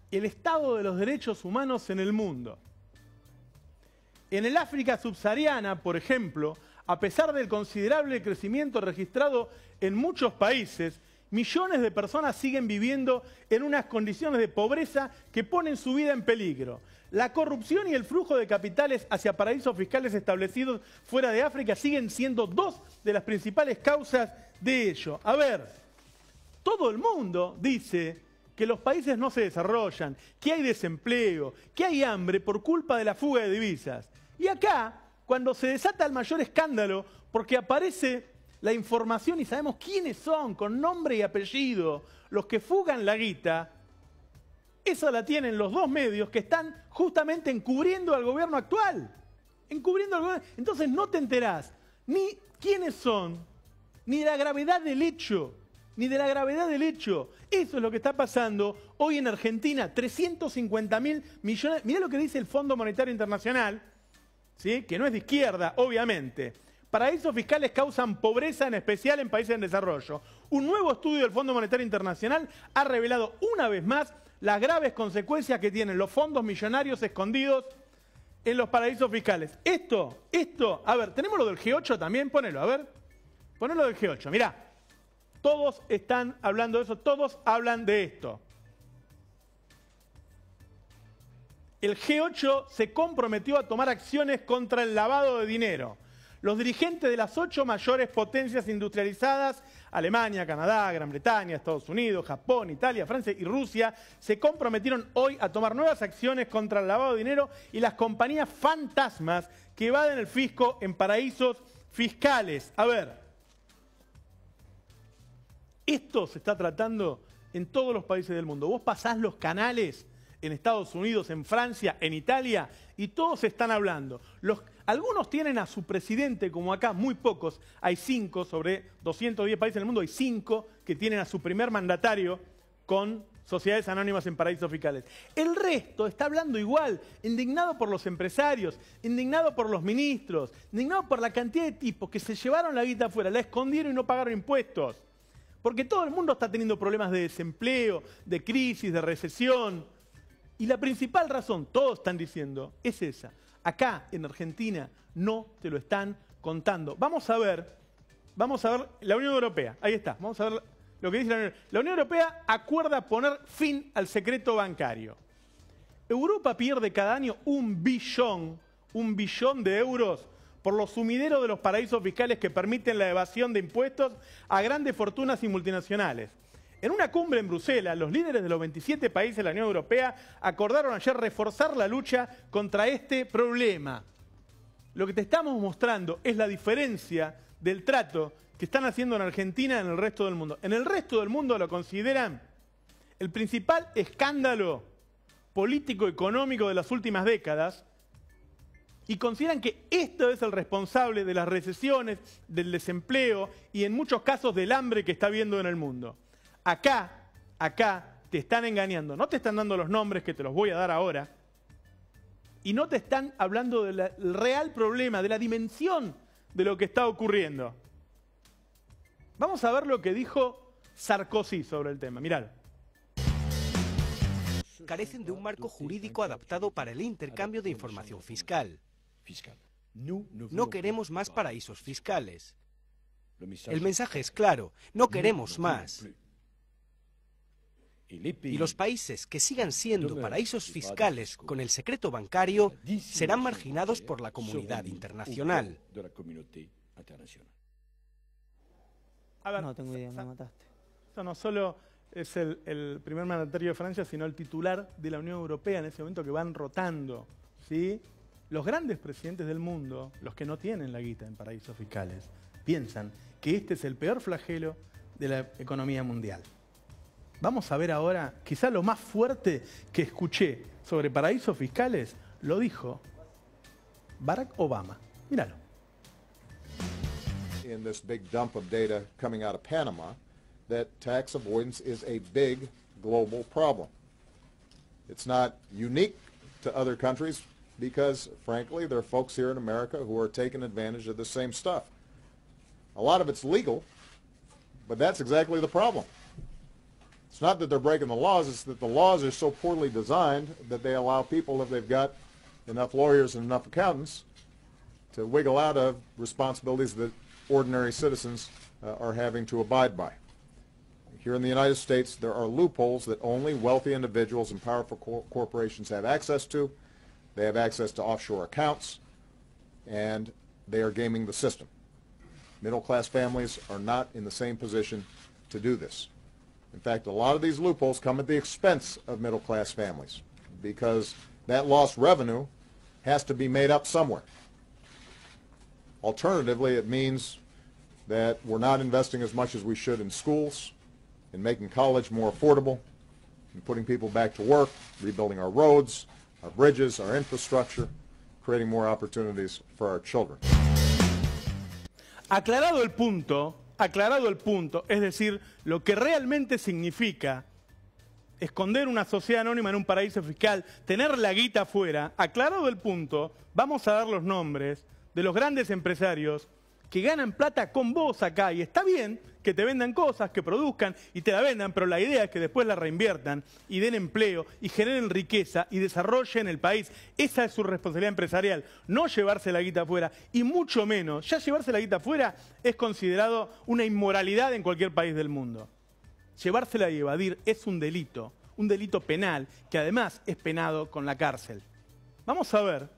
el estado de los derechos humanos en el mundo. En el África subsahariana, por ejemplo, a pesar del considerable crecimiento registrado en muchos países, millones de personas siguen viviendo en unas condiciones de pobreza que ponen su vida en peligro. La corrupción y el flujo de capitales hacia paraísos fiscales establecidos fuera de África siguen siendo dos de las principales causas de ello. A ver, todo el mundo dice que los países no se desarrollan, que hay desempleo, que hay hambre por culpa de la fuga de divisas. Y acá, cuando se desata el mayor escándalo, porque aparece la información y sabemos quiénes son, con nombre y apellido, los que fugan la guita, esa la tienen los dos medios que están justamente encubriendo al gobierno actual. Encubriendo al gobierno. Entonces no te enterás ni quiénes son, ni de la gravedad del hecho, ni de la gravedad del hecho. Eso es lo que está pasando hoy en Argentina. trescientos cincuenta mil millones. Mirá lo que dice el Fondo Monetario Internacional, ¿sí? Que no es de izquierda, obviamente. Paraísos fiscales causan pobreza, en especial en países en desarrollo. Un nuevo estudio del Fondo Monetario Internacional ha revelado una vez más las graves consecuencias que tienen los fondos millonarios escondidos en los paraísos fiscales. Esto, esto, a ver, tenemos lo del G ocho también, ponelo, a ver. Ponelo del G ocho, mirá. Todos están hablando de eso, todos hablan de esto. El G ocho se comprometió a tomar acciones contra el lavado de dinero. Los dirigentes de las ocho mayores potencias industrializadas, Alemania, Canadá, Gran Bretaña, Estados Unidos, Japón, Italia, Francia y Rusia, se comprometieron hoy a tomar nuevas acciones contra el lavado de dinero y las compañías fantasmas que evaden el fisco en paraísos fiscales. A ver, esto se está tratando en todos los países del mundo. Vos pasás los canales en Estados Unidos, en Francia, en Italia, y todos están hablando. Los, algunos tienen a su presidente, como acá, muy pocos. Hay cinco, sobre doscientos diez países en el mundo, hay cinco que tienen a su primer mandatario con sociedades anónimas en paraísos fiscales. El resto está hablando igual, indignado por los empresarios, indignado por los ministros, indignado por la cantidad de tipos que se llevaron la guita afuera, la escondieron y no pagaron impuestos. Porque todo el mundo está teniendo problemas de desempleo, de crisis, de recesión. Y la principal razón, todos están diciendo, es esa. Acá, en Argentina, no te lo están contando. Vamos a ver, vamos a ver la Unión Europea. Ahí está, vamos a ver lo que dice la Unión Europea. La Unión Europea acuerda poner fin al secreto bancario. Europa pierde cada año un billón, un billón de euros por los sumideros de los paraísos fiscales que permiten la evasión de impuestos a grandes fortunas y multinacionales. En una cumbre en Bruselas, los líderes de los veintisiete países de la Unión Europea acordaron ayer reforzar la lucha contra este problema. Lo que te estamos mostrando es la diferencia del trato que están haciendo en Argentina y en el resto del mundo. En el resto del mundo lo consideran el principal escándalo político-económico de las últimas décadas y consideran que esto es el responsable de las recesiones, del desempleo y en muchos casos del hambre que está habiendo en el mundo. Acá, acá te están engañando, no te están dando los nombres que te los voy a dar ahora y no te están hablando del real problema, de la dimensión de lo que está ocurriendo. Vamos a ver lo que dijo Sarkozy sobre el tema, mirad. Carecen de un marco jurídico adaptado para el intercambio de información fiscal. No queremos más paraísos fiscales. El mensaje es claro, no queremos más. Y los países que sigan siendo paraísos fiscales con el secreto bancario serán marginados por la comunidad internacional. A ver, no tengo idea, me mataste. Esto no solo es el, el primer mandatario de Francia, sino el titular de la Unión Europea en ese momento que van rotando, ¿sí? Los grandes presidentes del mundo, los que no tienen la guita en paraísos fiscales, piensan que este es el peor flagelo de la economía mundial. Vamos a ver ahora, quizá lo más fuerte que escuché sobre paraísos fiscales, lo dijo Barack Obama. Míralo. In this big dump of data coming out of Panama, that tax avoidance is a big global problem. It's not unique to other countries because, frankly, there are folks here in America who are taking advantage of the same stuff. A lot of it's legal, but that's exactly the problem. It's not that they're breaking the laws, it's that the laws are so poorly designed that they allow people, if they've got enough lawyers and enough accountants, to wiggle out of responsibilities that ordinary citizens uh, are having to abide by. Here in the United States, there are loopholes that only wealthy individuals and powerful cor corporations have access to. They have access to offshore accounts, and they are gaming the system. Middle-class families are not in the same position to do this. In fact, a lot of these loopholes come at the expense of middle-class families because that lost revenue has to be made up somewhere. Alternatively, it means that we're not investing as much as we should in schools, in making college more affordable, in putting people back to work, rebuilding our roads, our bridges, our infrastructure, creating more opportunities for our children. Aclarado el punto, aclarado el punto, es decir, lo que realmente significa esconder una sociedad anónima en un paraíso fiscal, tener la guita afuera, aclarado el punto, vamos a dar los nombres de los grandes empresarios que ganan plata con vos acá. Y está bien que te vendan cosas, que produzcan y te la vendan, pero la idea es que después la reinviertan y den empleo y generen riqueza y desarrollen el país. Esa es su responsabilidad empresarial, no llevarse la guita afuera, y mucho menos, ya llevarse la guita afuera es considerado una inmoralidad en cualquier país del mundo. Llevársela y evadir es un delito, un delito penal, que además es penado con la cárcel. Vamos a ver.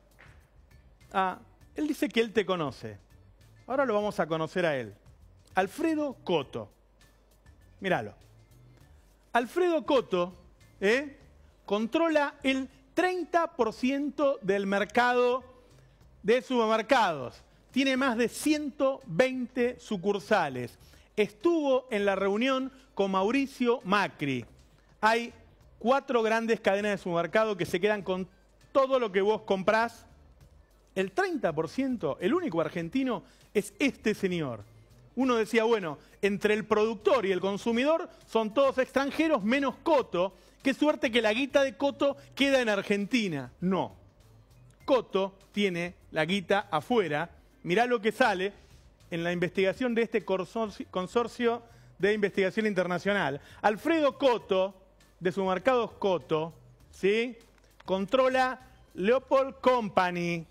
Ah, él dice que él te conoce. Ahora lo vamos a conocer a él. Alfredo Coto. Míralo. Alfredo Coto ¿eh? controla el treinta por ciento del mercado de supermercados. Tiene más de ciento veinte sucursales. Estuvo en la reunión con Mauricio Macri. Hay cuatro grandes cadenas de supermercado que se quedan con todo lo que vos comprás. El treinta por ciento, el único argentino, es este señor. Uno decía, bueno, entre el productor y el consumidor son todos extranjeros, menos Coto. Qué suerte que la guita de Coto queda en Argentina. No. Coto tiene la guita afuera. Mirá lo que sale en la investigación de este consorcio de investigación internacional. Alfredo Coto, de Supermercados Coto, ¿sí? Controla Leopold Company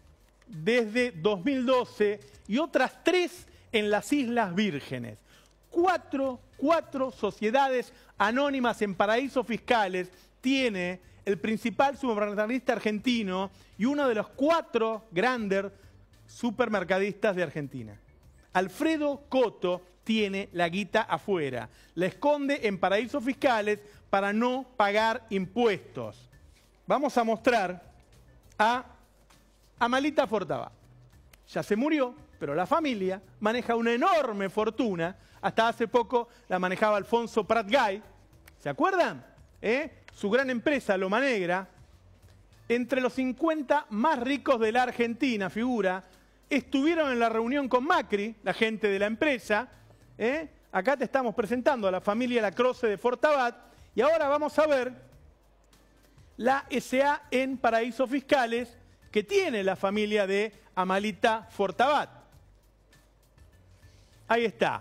desde dos mil doce y otras tres en las Islas Vírgenes. Cuatro, cuatro sociedades anónimas en paraísos fiscales tiene el principal supermercadista argentino y uno de los cuatro grandes supermercadistas de Argentina. Alfredo Coto tiene la guita afuera, la esconde en paraísos fiscales para no pagar impuestos. Vamos a mostrar a Amalita Fortabat. Ya se murió, pero la familia maneja una enorme fortuna. Hasta hace poco la manejaba Alfonso Prat-Gay. ¿Se acuerdan? ¿Eh? Su gran empresa, Loma Negra. Entre los cincuenta más ricos de la Argentina, figura, estuvieron en la reunión con Macri, la gente de la empresa. ¿eh? Acá te estamos presentando a la familia Lacroce de Fortabat. Y ahora vamos a ver la S A en paraísos fiscales que tiene la familia de Amalita Fortabat. Ahí está.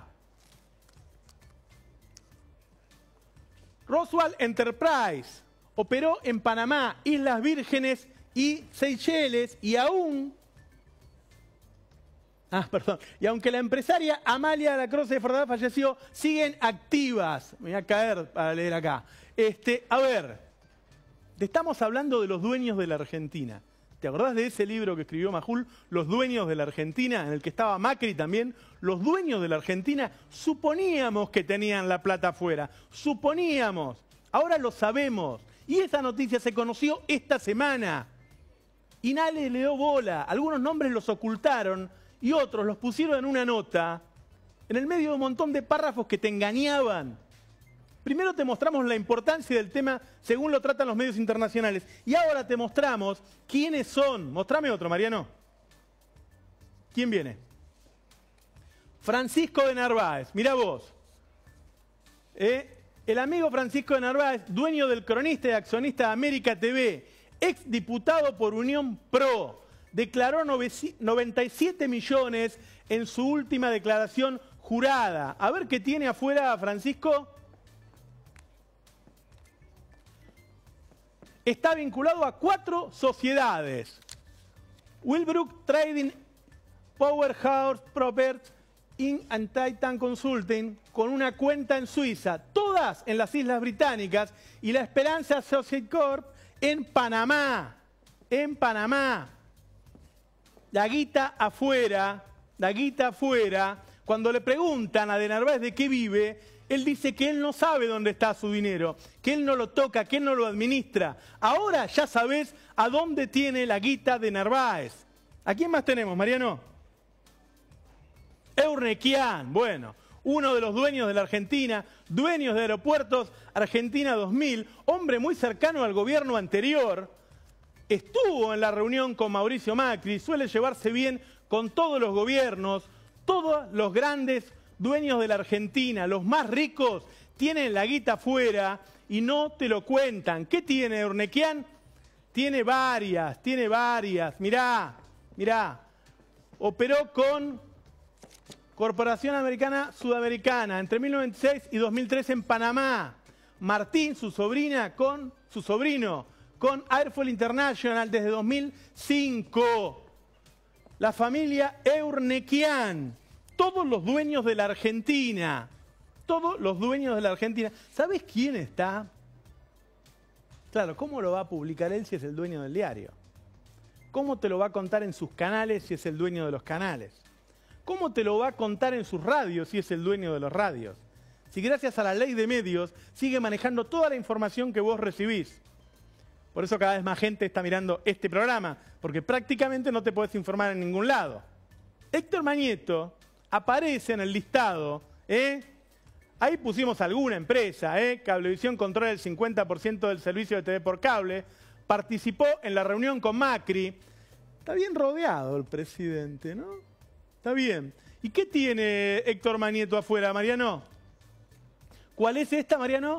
Roswell Enterprise operó en Panamá, Islas Vírgenes y Seychelles y aún... Ah, perdón. Y aunque la empresaria Amalia Lacroce de Fortabat falleció, siguen activas. Me voy a caer para leer acá. Este, a ver, te estamos hablando de los dueños de la Argentina. ¿Te acordás de ese libro que escribió Majul, Los dueños de la Argentina, en el que estaba Macri también? Los dueños de la Argentina suponíamos que tenían la plata afuera, suponíamos, ahora lo sabemos. Y esa noticia se conoció esta semana. Y nadie le dio bola, algunos nombres los ocultaron y otros los pusieron en una nota, en el medio de un montón de párrafos que te engañaban. Primero te mostramos la importancia del tema según lo tratan los medios internacionales. Y ahora te mostramos quiénes son. Mostrame otro, Mariano. ¿Quién viene? Francisco de Narváez. Mirá vos. ¿Eh? El amigo Francisco de Narváez, dueño del Cronista y accionista de América T V, exdiputado por Unión Pro, declaró noventa y siete millones en su última declaración jurada. A ver qué tiene afuera Francisco. está vinculado a cuatro sociedades. Willbrook Trading, Powerhouse Properties, Incorporated and Titan Consulting, con una cuenta en Suiza, todas en las Islas Británicas, y la Esperanza Associate Corp en Panamá. En Panamá. La guita afuera, la guita afuera. Cuando le preguntan a De Narváez de qué vive, él dice que él no sabe dónde está su dinero, que él no lo toca, que él no lo administra. Ahora ya sabés a dónde tiene la guita de Narváez. ¿A quién más tenemos, Mariano? Eurnequian, bueno, uno de los dueños de la Argentina, dueños de Aeropuertos Argentina dos mil, hombre muy cercano al gobierno anterior, estuvo en la reunión con Mauricio Macri, suele llevarse bien con todos los gobiernos, todos los grandes dueños de la Argentina, los más ricos, tienen la guita afuera y no te lo cuentan. ¿Qué tiene Eurnequian? Tiene varias, tiene varias. Mirá, mirá, operó con Corporación Americana Sudamericana entre mil novecientos noventa y seis y dos mil tres en Panamá. Martín, su sobrina, con su sobrino, con Airfoil International desde dos mil cinco. La familia Eurnequian, todos los dueños de la Argentina, todos los dueños de la Argentina. ¿Sabes quién está? Claro, ¿cómo lo va a publicar él si es el dueño del diario? ¿Cómo te lo va a contar en sus canales si es el dueño de los canales? ¿Cómo te lo va a contar en sus radios si es el dueño de los radios? Si gracias a la ley de medios sigue manejando toda la información que vos recibís. Por eso cada vez más gente está mirando este programa, porque prácticamente no te podés informar en ningún lado. Héctor Mañeto aparece en el listado, ¿eh? Ahí pusimos alguna empresa, ¿eh? Cablevisión controla el cincuenta por ciento del servicio de T V por cable, participó en la reunión con Macri. Está bien rodeado el presidente, ¿no? Está bien. ¿Y qué tiene Héctor Mañeto afuera, Mariano? ¿Cuál es esta, Mariano?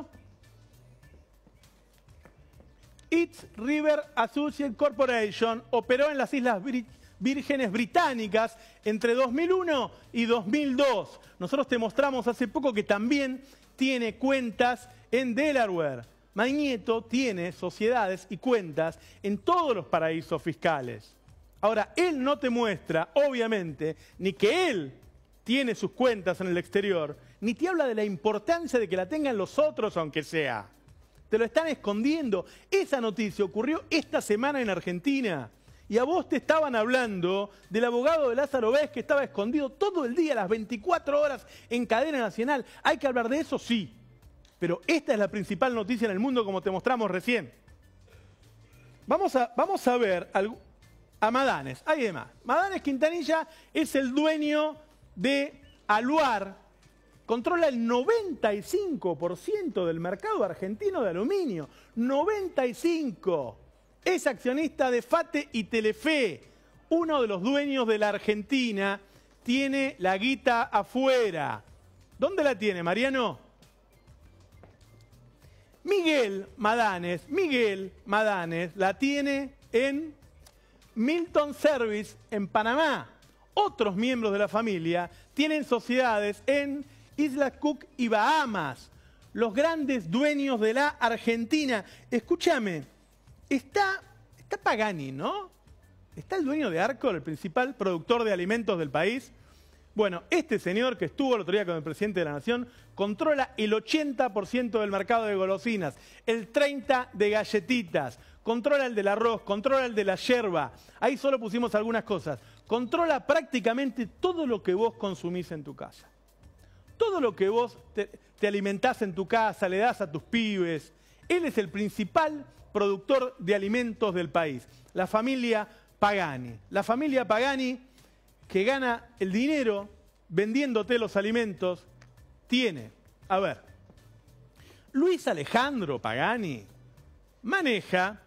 East River Associate Corporation operó en las Islas Vírgenes Británicas entre dos mil uno y dos mil dos. Nosotros te mostramos hace poco que también tiene cuentas en Delaware. Mañeto tiene sociedades y cuentas en todos los paraísos fiscales. Ahora, él no te muestra, obviamente, ni que él tiene sus cuentas en el exterior, ni te habla de la importancia de que la tengan los otros, aunque sea. Te lo están escondiendo. Esa noticia ocurrió esta semana en Argentina. Y a vos te estaban hablando del abogado de Lázaro Báez que estaba escondido todo el día, las veinticuatro horas, en cadena nacional. ¿Hay que hablar de eso? Sí. Pero esta es la principal noticia en el mundo, como te mostramos recién. Vamos a, vamos a ver algo. A Madanes, hay demás. Madanes Quintanilla es el dueño de Aluar, controla el noventa y cinco por ciento del mercado argentino de aluminio. noventa y cinco por ciento. Es accionista de FATE y Telefe. Uno de los dueños de la Argentina tiene la guita afuera. ¿Dónde la tiene, Mariano? Miguel Madanes, Miguel Madanes la tiene en Milton Service en Panamá. Otros miembros de la familia tienen sociedades en Islas Cook y Bahamas. Los grandes dueños de la Argentina. Escúchame, está, está Pagani, ¿no? Está el dueño de Arcor, el principal productor de alimentos del país. Bueno, este señor que estuvo el otro día con el presidente de la Nación controla el ochenta por ciento del mercado de golosinas, el treinta por ciento de galletitas, controla el del arroz, controla el de la yerba. Ahí solo pusimos algunas cosas. Controla prácticamente todo lo que vos consumís en tu casa. Todo lo que vos te, te alimentás en tu casa, le das a tus pibes. Él es el principal productor de alimentos del país. La familia Pagani. La familia Pagani, que gana el dinero vendiéndote los alimentos, tiene, a ver, Luis Alejandro Pagani maneja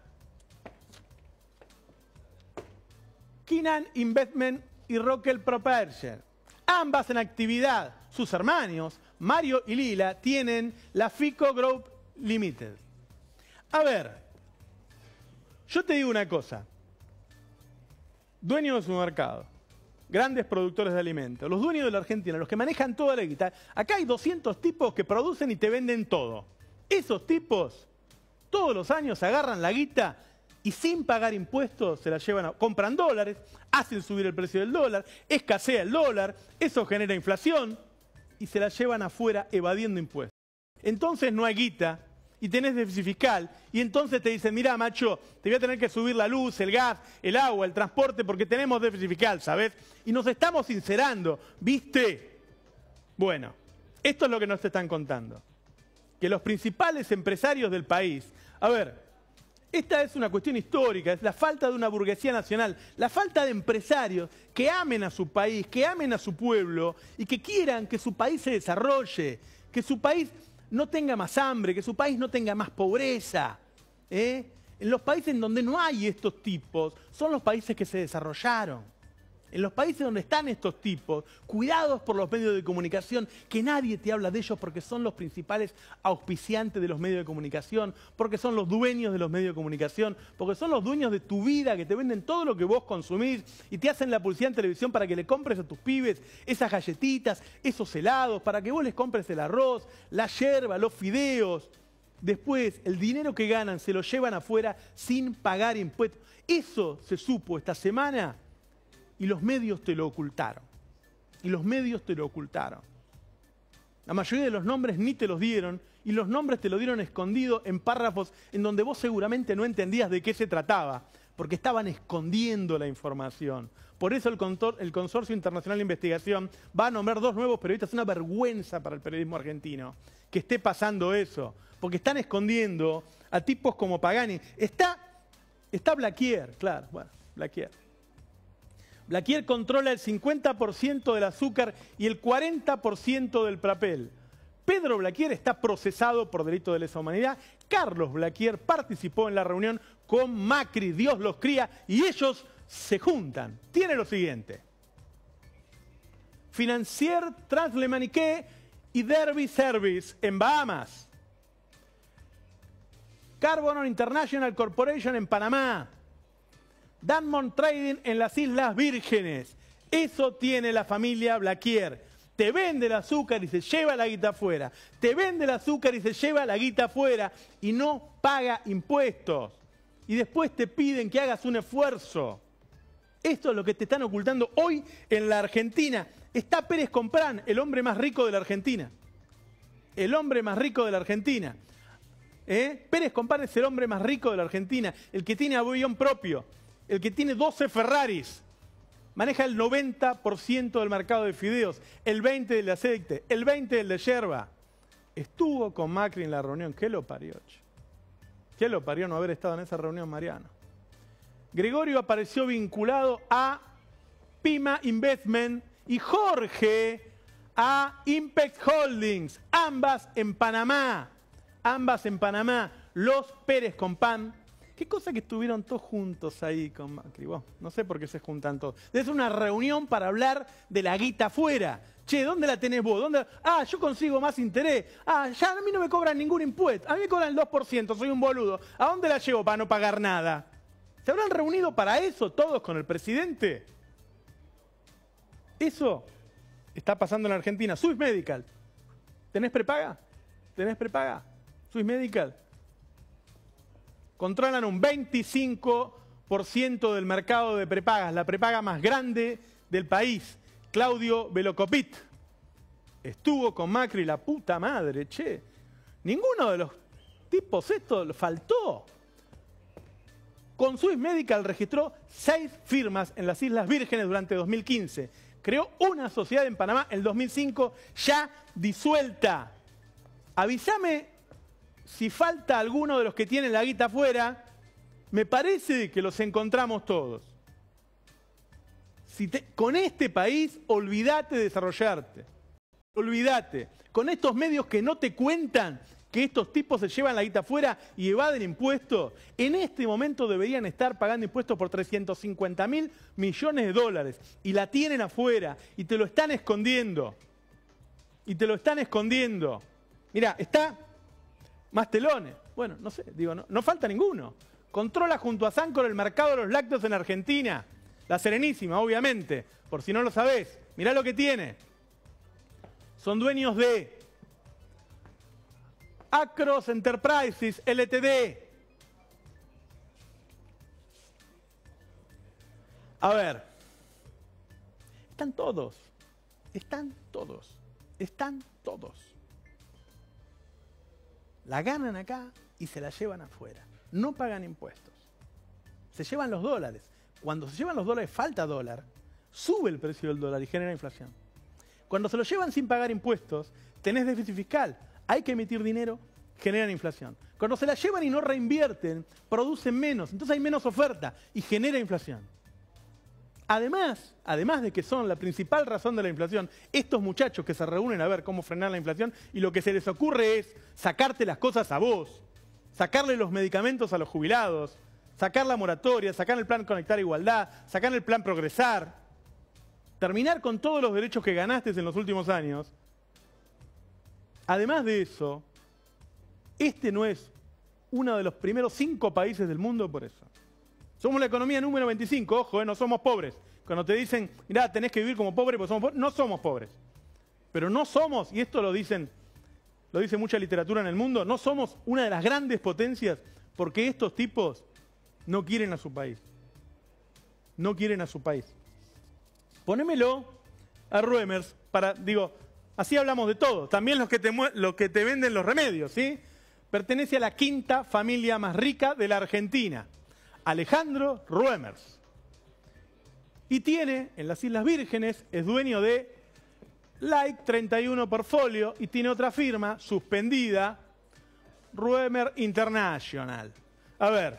Kinan Investment y Rockwell Propulsion, ambas en actividad. Sus hermanos, Mario y Lila, tienen la Fico Group Limited. A ver, yo te digo una cosa. Dueños de supermercado, grandes productores de alimentos, los dueños de la Argentina, los que manejan toda la guita. Acá hay doscientos tipos que producen y te venden todo. Esos tipos todos los años agarran la guita y sin pagar impuestos se la llevan a... compran dólares, hacen subir el precio del dólar, escasea el dólar, eso genera inflación y se la llevan afuera evadiendo impuestos. Entonces no hay guita y tenés déficit fiscal y entonces te dicen, mirá macho, te voy a tener que subir la luz, el gas, el agua, el transporte porque tenemos déficit fiscal, ¿sabés? Y nos estamos sincerando, ¿viste? Bueno, esto es lo que nos están contando. Que los principales empresarios del país, a ver, esta es una cuestión histórica, es la falta de una burguesía nacional, la falta de empresarios que amen a su país, que amen a su pueblo y que quieran que su país se desarrolle, que su país no tenga más hambre, que su país no tenga más pobreza. ¿eh? En los países en donde no hay estos tipos, son los países que se desarrollaron. En los países donde están estos tipos, cuidados por los medios de comunicación, que nadie te habla de ellos porque son los principales auspiciantes de los medios de comunicación, porque son los dueños de los medios de comunicación, porque son los dueños de tu vida, que te venden todo lo que vos consumís y te hacen la publicidad en televisión para que le compres a tus pibes esas galletitas, esos helados, para que vos les compres el arroz, la yerba, los fideos. Después, el dinero que ganan se lo llevan afuera sin pagar impuestos. Eso se supo esta semana. Y los medios te lo ocultaron. Y los medios te lo ocultaron. La mayoría de los nombres ni te los dieron. Y los nombres te lo dieron escondido en párrafos en donde vos seguramente no entendías de qué se trataba. Porque estaban escondiendo la información. Por eso el, el Consorcio Internacional de Investigación va a nombrar dos nuevos periodistas. Es una vergüenza para el periodismo argentino que esté pasando eso. Porque están escondiendo a tipos como Pagani. Está, está Blaquier, claro, bueno, Blaquier. Blaquier controla el cincuenta por ciento del azúcar y el cuarenta por ciento del papel. Pedro Blaquier está procesado por delito de lesa humanidad. Carlos Blaquier participó en la reunión con Macri, Dios los cría, y ellos se juntan. Tiene lo siguiente. Financier Translemanique y Derby Service en Bahamas. Carbon International Corporation en Panamá. Danmont Trading en las Islas Vírgenes. Eso tiene la familia Blaquier. Te vende el azúcar y se lleva la guita afuera. Te vende el azúcar y se lleva la guita afuera y no paga impuestos. Y después te piden que hagas un esfuerzo. Esto es lo que te están ocultando hoy en la Argentina. Está Pérez Comprán, el hombre más rico de la Argentina. El hombre más rico de la Argentina. ¿Eh? Pérez Comprán es el hombre más rico de la Argentina. El que tiene avión propio. El que tiene doce Ferraris, maneja el noventa por ciento del mercado de fideos, el veinte por ciento del de aceite, el veinte por ciento del de yerba. Estuvo con Macri en la reunión. ¿Qué lo parió? Che? ¿Qué lo parió no haber estado en esa reunión, Mariano? Gregorio apareció vinculado a Pima Investment y Jorge a Impact Holdings, ambas en Panamá. Ambas en Panamá. Los Pérez Comprán. Qué cosa que estuvieron todos juntos ahí con Macri. Bueno, no sé por qué se juntan todos. Es una reunión para hablar de la guita afuera. Che, ¿dónde la tenés vos? ¿Dónde? Ah, yo consigo más interés. Ah, ya a mí no me cobran ningún impuesto. A mí me cobran el dos por ciento, soy un boludo. ¿A dónde la llevo para no pagar nada? ¿Se habrán reunido para eso todos con el presidente? Eso está pasando en la Argentina. Swiss Medical. ¿Tenés prepaga? ¿Tenés prepaga? Swiss Medical. Controlan un veinticinco por ciento del mercado de prepagas, la prepaga más grande del país. Claudio Velocopit estuvo con Macri, la puta madre, che. Ninguno de los tipos estos faltó. Con Swiss Medical registró seis firmas en las Islas Vírgenes durante dos mil quince. Creó una sociedad en Panamá en el dos mil cinco ya disuelta. Avísame si falta alguno de los que tienen la guita afuera. Me parece que los encontramos todos. Si te, con este país, olvídate de desarrollarte. Olvídate. Con estos medios que no te cuentan que estos tipos se llevan la guita afuera y evaden impuestos, en este momento deberían estar pagando impuestos por trescientos cincuenta mil millones de dólares. Y la tienen afuera y te lo están escondiendo. Y te lo están escondiendo. Mirá, está más telones. Bueno, no sé, digo, no, no falta ninguno. Controla junto a Sancor el mercado de los lácteos en Argentina. La Serenísima, obviamente, por si no lo sabés. Mirá lo que tiene. Son dueños de Acros Enterprises L T D. A ver, están todos, están todos, están todos. La ganan acá y se la llevan afuera. No pagan impuestos. Se llevan los dólares. Cuando se llevan los dólares, falta dólar, sube el precio del dólar y genera inflación. Cuando se lo llevan sin pagar impuestos, tenés déficit fiscal. Hay que emitir dinero, generan inflación. Cuando se la llevan y no reinvierten, producen menos. Entonces hay menos oferta y genera inflación. Además, además de que son la principal razón de la inflación, estos muchachos que se reúnen a ver cómo frenar la inflación y lo que se les ocurre es sacarte las cosas a vos, sacarle los medicamentos a los jubilados, sacar la moratoria, sacar el plan Conectar Igualdad, sacar el plan Progresar, terminar con todos los derechos que ganaste en los últimos años. Además de eso, este no es uno de los primeros cinco países del mundo por eso. Somos la economía número veinticinco, ojo, eh, no somos pobres. Cuando te dicen, mirá, tenés que vivir como pobre porque somos pobres, no somos pobres. Pero no somos, y esto lo dicen, lo dice mucha literatura en el mundo, no somos una de las grandes potencias porque estos tipos no quieren a su país. No quieren a su país. Ponémelo a Ruemers para, digo, así hablamos de todo. También los que te, los que te venden los remedios, ¿sí? Pertenece a la quinta familia más rica de la Argentina. Alejandro Ruemers. Y tiene, en las Islas Vírgenes, es dueño de Like treinta y uno Portfolio y tiene otra firma suspendida, Ruemer International. A ver.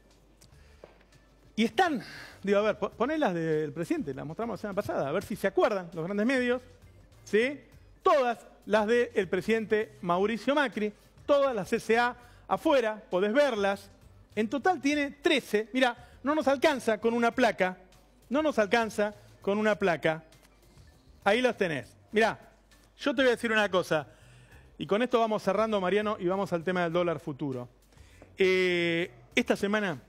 Y están, digo, a ver, poné las del presidente, las mostramos la semana pasada, a ver si se acuerdan los grandes medios, ¿sí? Todas las del presidente Mauricio Macri, todas las C C A afuera, podés verlas. En total tiene trece. Mira, no nos alcanza con una placa. No nos alcanza con una placa. Ahí los tenés. Mira, yo te voy a decir una cosa. Y con esto vamos cerrando, Mariano, y vamos al tema del dólar futuro. Eh, esta semana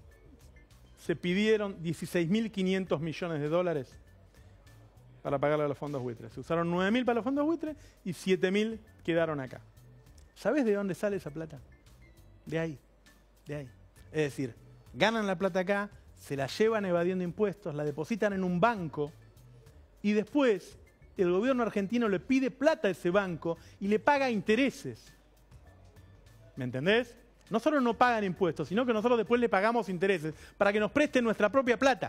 se pidieron dieciséis mil quinientos millones de dólares para pagarle a los fondos buitres. Se usaron nueve mil para los fondos buitres y siete mil quedaron acá. ¿Sabés de dónde sale esa plata? De ahí. De ahí. Es decir, ganan la plata acá, se la llevan evadiendo impuestos, la depositan en un banco y después el gobierno argentino le pide plata a ese banco y le paga intereses. ¿Me entendés? No solo no pagan impuestos, sino que nosotros después le pagamos intereses para que nos presten nuestra propia plata.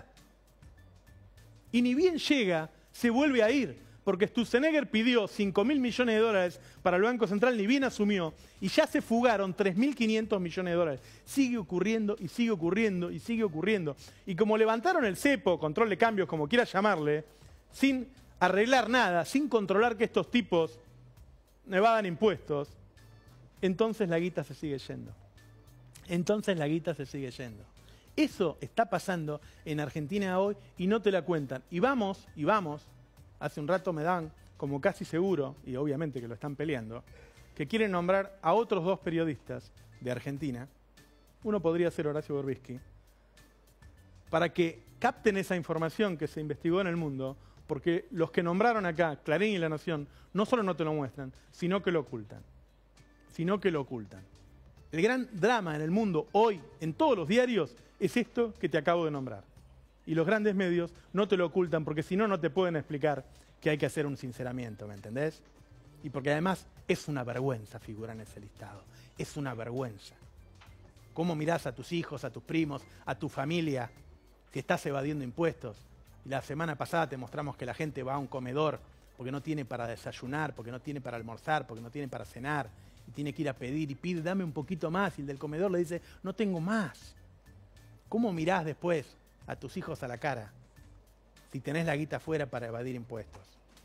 Y ni bien llega, se vuelve a ir. Porque Sturzenegger pidió cinco mil millones de dólares para el Banco Central, ni bien asumió, y ya se fugaron tres mil quinientos millones de dólares. Sigue ocurriendo y sigue ocurriendo y sigue ocurriendo. Y como levantaron el cepo, control de cambios, como quieras llamarle, sin arreglar nada, sin controlar que estos tipos evadan impuestos, entonces la guita se sigue yendo. Entonces la guita se sigue yendo. Eso está pasando en Argentina hoy y no te la cuentan. Y vamos, y vamos... Hace un rato me dan como casi seguro, y obviamente que lo están peleando, que quieren nombrar a otros dos periodistas de Argentina, uno podría ser Horacio Berbisky, para que capten esa información que se investigó en el mundo, porque los que nombraron acá, Clarín y La Nación, no solo no te lo muestran, sino que lo ocultan. Sino que lo ocultan. El gran drama en el mundo hoy, en todos los diarios, es esto que te acabo de nombrar. Y los grandes medios no te lo ocultan porque si no, no te pueden explicar que hay que hacer un sinceramiento, ¿me entendés? Y porque además es una vergüenza figurar en ese listado. Es una vergüenza. ¿Cómo mirás a tus hijos, a tus primos, a tu familia si estás evadiendo impuestos? Y la semana pasada te mostramos que la gente va a un comedor porque no tiene para desayunar, porque no tiene para almorzar, porque no tiene para cenar. Y tiene que ir a pedir y pide, dame un poquito más. Y el del comedor le dice, no tengo más. ¿Cómo mirás después a tus hijos a la cara si tenés la guita afuera para evadir impuestos?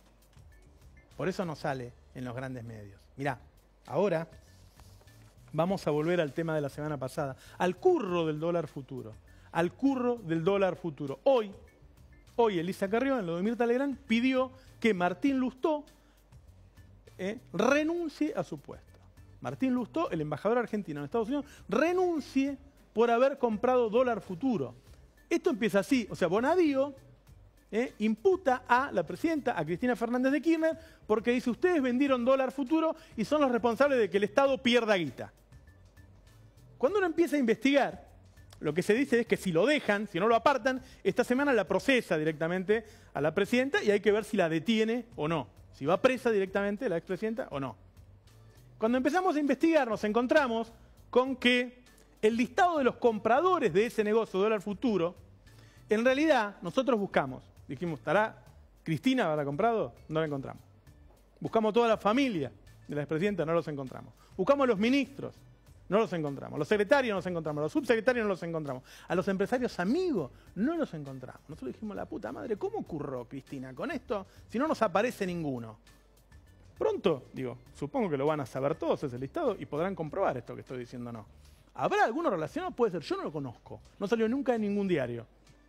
Por eso no sale en los grandes medios. Mirá, ahora vamos a volver al tema de la semana pasada, al curro del dólar futuro, al curro del dólar futuro. Hoy, hoy Elisa Carrión, en lo de Mirta Legrand, pidió que Martín Lustó eh, renuncie a su puesto. Martín Lustó, el embajador argentino en Estados Unidos, renuncie por haber comprado dólar futuro. Esto empieza así, o sea, Bonadío ¿eh? imputa a la presidenta, a Cristina Fernández de Kirchner, porque dice, ustedes vendieron dólar futuro y son los responsables de que el Estado pierda guita. Cuando uno empieza a investigar, lo que se dice es que si lo dejan, si no lo apartan, esta semana la procesa directamente a la presidenta y hay que ver si la detiene o no. Si va presa directamente la expresidenta o no. Cuando empezamos a investigar nos encontramos con que el listado de los compradores de ese negocio de dólar futuro, en realidad nosotros buscamos, dijimos, ¿estará Cristina habrá comprado? No la encontramos. Buscamos toda la familia de la expresidenta, no los encontramos. Buscamos a los ministros, no los encontramos. Los secretarios no los encontramos, los subsecretarios no los encontramos. A los empresarios amigos no los encontramos. Nosotros dijimos, la puta madre, ¿cómo ocurrió Cristina con esto si no nos aparece ninguno? Pronto, digo, supongo que lo van a saber todos ese listado y podrán comprobar esto que estoy diciendo no. ¿Habrá alguno relacionado? Puede ser, yo no lo conozco. No salió nunca en ningún diario.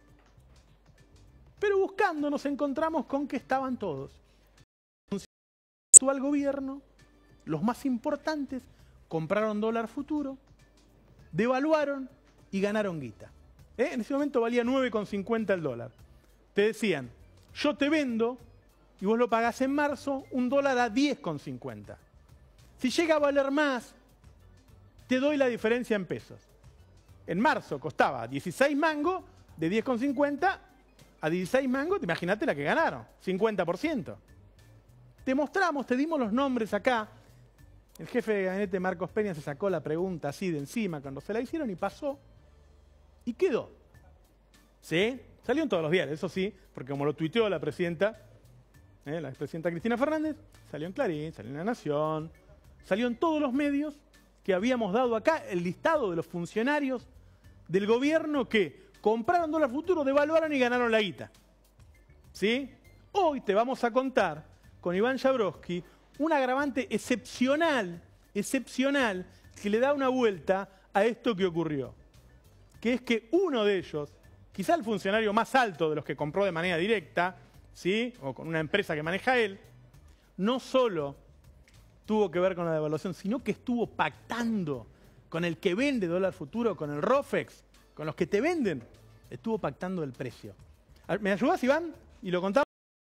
Pero buscando nos encontramos con que estaban todos. El actual gobierno, los más importantes, compraron dólar futuro, devaluaron y ganaron guita. ¿Eh? En ese momento valía nueve con cincuenta el dólar. Te decían, yo te vendo y vos lo pagás en marzo, un dólar a diez con cincuenta. Si llega a valer más, te doy la diferencia en pesos. En marzo costaba dieciséis mangos, de diez con cincuenta a dieciséis mangos, imagínate la que ganaron, cincuenta por ciento. Te mostramos, te dimos los nombres acá. El jefe de gabinete Marcos Peña se sacó la pregunta así de encima cuando se la hicieron y pasó. Y quedó. ¿Sí? Salió en todos los diarios, eso sí, porque como lo tuiteó la presidenta, ¿eh? la expresidenta Cristina Fernández, salió en Clarín, salió en La Nación, salió en todos los medios que habíamos dado acá el listado de los funcionarios del gobierno que compraron dólar futuro, devaluaron y ganaron la guita. ¿Sí? Hoy te vamos a contar con Iván Jabrowski un agravante excepcional, excepcional, que le da una vuelta a esto que ocurrió. Que es que uno de ellos, quizá el funcionario más alto de los que compró de manera directa, ¿sí? O con una empresa que maneja él, no solo tuvo que ver con la devaluación, sino que estuvo pactando con el que vende dólar futuro, con el ROFEX, con los que te venden, estuvo pactando el precio. ¿Me ayudás, Iván? Y lo contamos.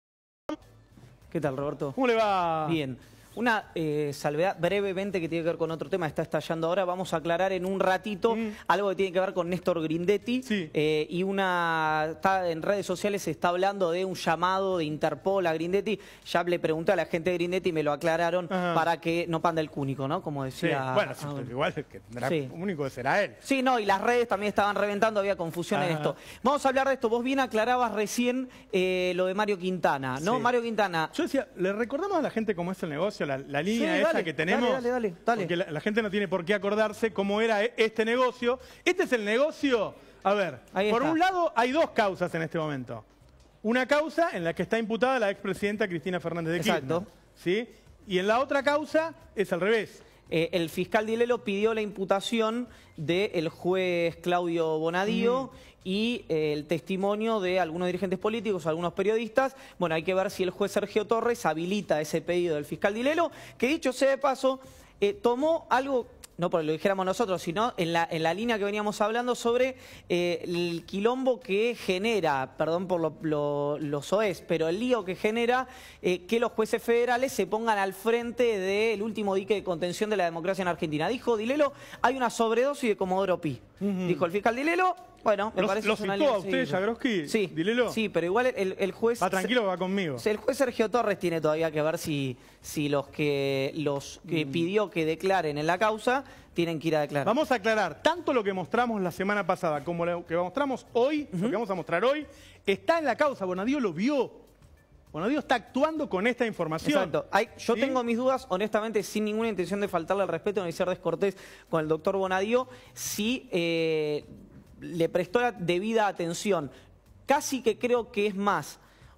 ¿Qué tal, Roberto? ¿Cómo le va? Bien. Una eh, salvedad brevemente que tiene que ver con otro tema, está estallando ahora. Vamos a aclarar en un ratito mm. algo que tiene que ver con Néstor Grindetti. Sí. Eh, y una está en redes sociales se está hablando de un llamado de Interpol a Grindetti. Ya le pregunté a la gente de Grindetti y me lo aclararon. Ajá. Para que no panda el cúnico, ¿no? Como decía. Sí. Bueno, sí, ah, igual el que tendrá sí. único será él. Sí, no, y las redes también estaban reventando, había confusión Ajá. en esto. Vamos a hablar de esto. Vos bien aclarabas recién eh, lo de Mario Quintana, ¿no? Sí. Mario Quintana. Yo decía, le recordamos a la gente cómo es el negocio, la, la línea sí, esa dale, que tenemos. Dale, dale, dale, dale. Porque la, la gente no tiene por qué acordarse cómo era este negocio. Este es el negocio. A ver, Ahí por está. un lado hay dos causas en este momento. Una causa en la que está imputada la expresidenta Cristina Fernández de Kirchner. Exacto. ¿Sí? Y en la otra causa es al revés. Eh, el fiscal Dilelo pidió la imputación del juez Claudio Bonadío mm. y eh, el testimonio de algunos dirigentes políticos, algunos periodistas. Bueno, hay que ver si el juez Sergio Torres habilita ese pedido del fiscal Dilelo, que dicho sea de paso, eh, tomó algo, no porque lo dijéramos nosotros, sino en la, en la línea que veníamos hablando sobre eh, el quilombo que genera, perdón por lo, lo, lo soez, pero el lío que genera eh, que los jueces federales se pongan al frente del último dique de contención de la democracia en Argentina. Dijo Dilelo, hay una sobredosis de Comodoro Pi. Uh-huh. Dijo el fiscal Dilelo. Bueno, me ¿Lo, parece ¿Lo que es una citó a usted, Jabrowski? Sí, Dilelo. Sí, pero igual el, el juez... Va tranquilo, va conmigo. El juez Sergio Torres tiene todavía que ver si, si los que los que mm. pidió que declaren en la causa tienen que ir a declarar. Vamos a aclarar, tanto lo que mostramos la semana pasada como lo que mostramos hoy, uh-huh. lo que vamos a mostrar hoy, está en la causa. Bonadío lo vio. Bonadío está actuando con esta información. Exacto. Hay, yo ¿Sí? tengo mis dudas, honestamente, sin ninguna intención de faltarle al respeto ni ser descortés con el doctor Bonadío, si... Eh, le prestó la debida atención. Casi que creo que es más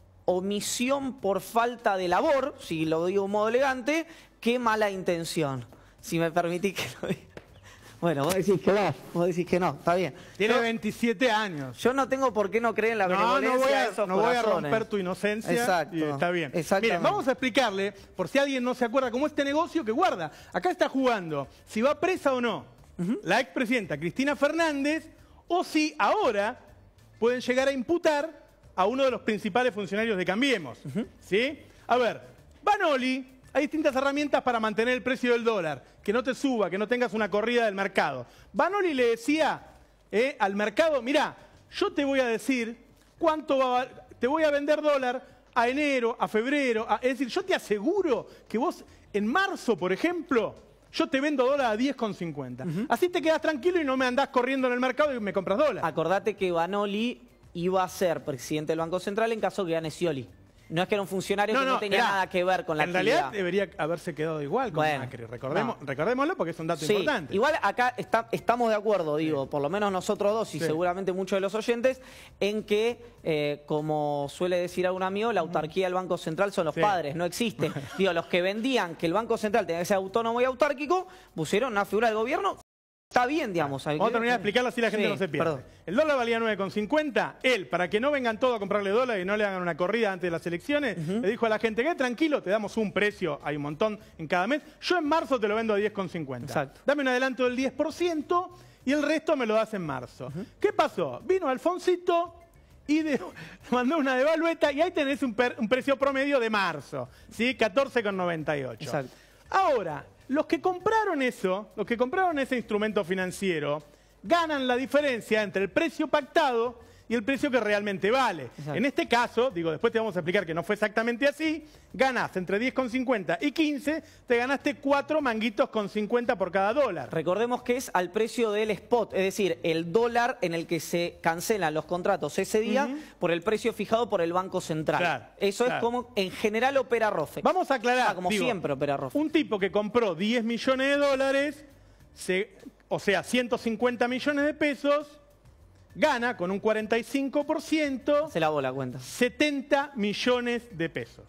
omisión por falta de labor, si lo digo de un modo elegante, que mala intención. Si me permitís que lo diga. Bueno, vos decís que no, vos decís que no, está bien. Tiene yo, veintisiete años. Yo no tengo por qué no creer en la benevolencia no, no voy a, de esos No voy a romper tu inocencia. Exacto. Y está bien. Miren, vamos a explicarle, por si alguien no se acuerda, cómo este negocio que guarda. Acá está jugando si va presa o no uh-huh. la expresidenta Cristina Fernández, o si ahora pueden llegar a imputar a uno de los principales funcionarios de Cambiemos. Uh-huh. ¿Sí? A ver, Vanoli, hay distintas herramientas para mantener el precio del dólar, que no te suba, que no tengas una corrida del mercado. Vanoli le decía eh, al mercado, mirá, yo te voy a decir cuánto va a, te voy a vender dólar a enero, a febrero, a, es decir, yo te aseguro que vos en marzo, por ejemplo, yo te vendo dólar a diez con cincuenta. Uh-huh. Así te quedas tranquilo y no me andás corriendo en el mercado y me compras dólar. Acordate que Vanoli iba a ser presidente del Banco Central en caso que gane Scioli. No es que era un funcionario no, que no, no tenía era, nada que ver con la en actividad. En realidad debería haberse quedado igual con bueno, Macri. Recordemos, no. Recordémoslo porque es un dato sí, importante. Igual acá está, estamos de acuerdo, digo, sí. por lo menos nosotros dos y sí. seguramente muchos de los oyentes, en que, eh, como suele decir algún amigo, la autarquía del Banco Central son los sí. padres, no existe. Digo, los que vendían que el Banco Central tenía que ser autónomo y autárquico, pusieron una figura del gobierno. Está bien, digamos. Vamos a terminar de explicarlo así la gente sí, no se pierde. Perdón. El dólar valía nueve con cincuenta. Él, para que no vengan todos a comprarle dólares y no le hagan una corrida antes de las elecciones, uh-huh. le dijo a la gente que tranquilo, te damos un precio, hay un montón en cada mes. Yo en marzo te lo vendo a diez con cincuenta. Exacto. Dame un adelanto del diez por ciento y el resto me lo das en marzo. Uh-huh. ¿Qué pasó? Vino Alfonsito y de, mandó una devalueta y ahí tenés un, per, un precio promedio de marzo, ¿sí? catorce con noventa y ocho. Exacto. Ahora, los que compraron eso, los que compraron ese instrumento financiero, ganan la diferencia entre el precio pactado y el precio que realmente vale. Exacto. En este caso, digo, después te vamos a explicar que no fue exactamente así, ganás entre diez con cincuenta y quince, te ganaste cuatro manguitos con cincuenta por cada dólar. Recordemos que es al precio del spot, es decir, el dólar en el que se cancelan los contratos ese día uh-huh. por el precio fijado por el Banco Central. Claro, Eso claro. es como en general opera ROFEX. Vamos a aclarar, ah, como digo, siempre opera ROFEX. Un tipo que compró diez millones de dólares, se, o sea, ciento cincuenta millones de pesos, gana con un cuarenta y cinco por ciento. Se lavó la cuenta. setenta millones de pesos.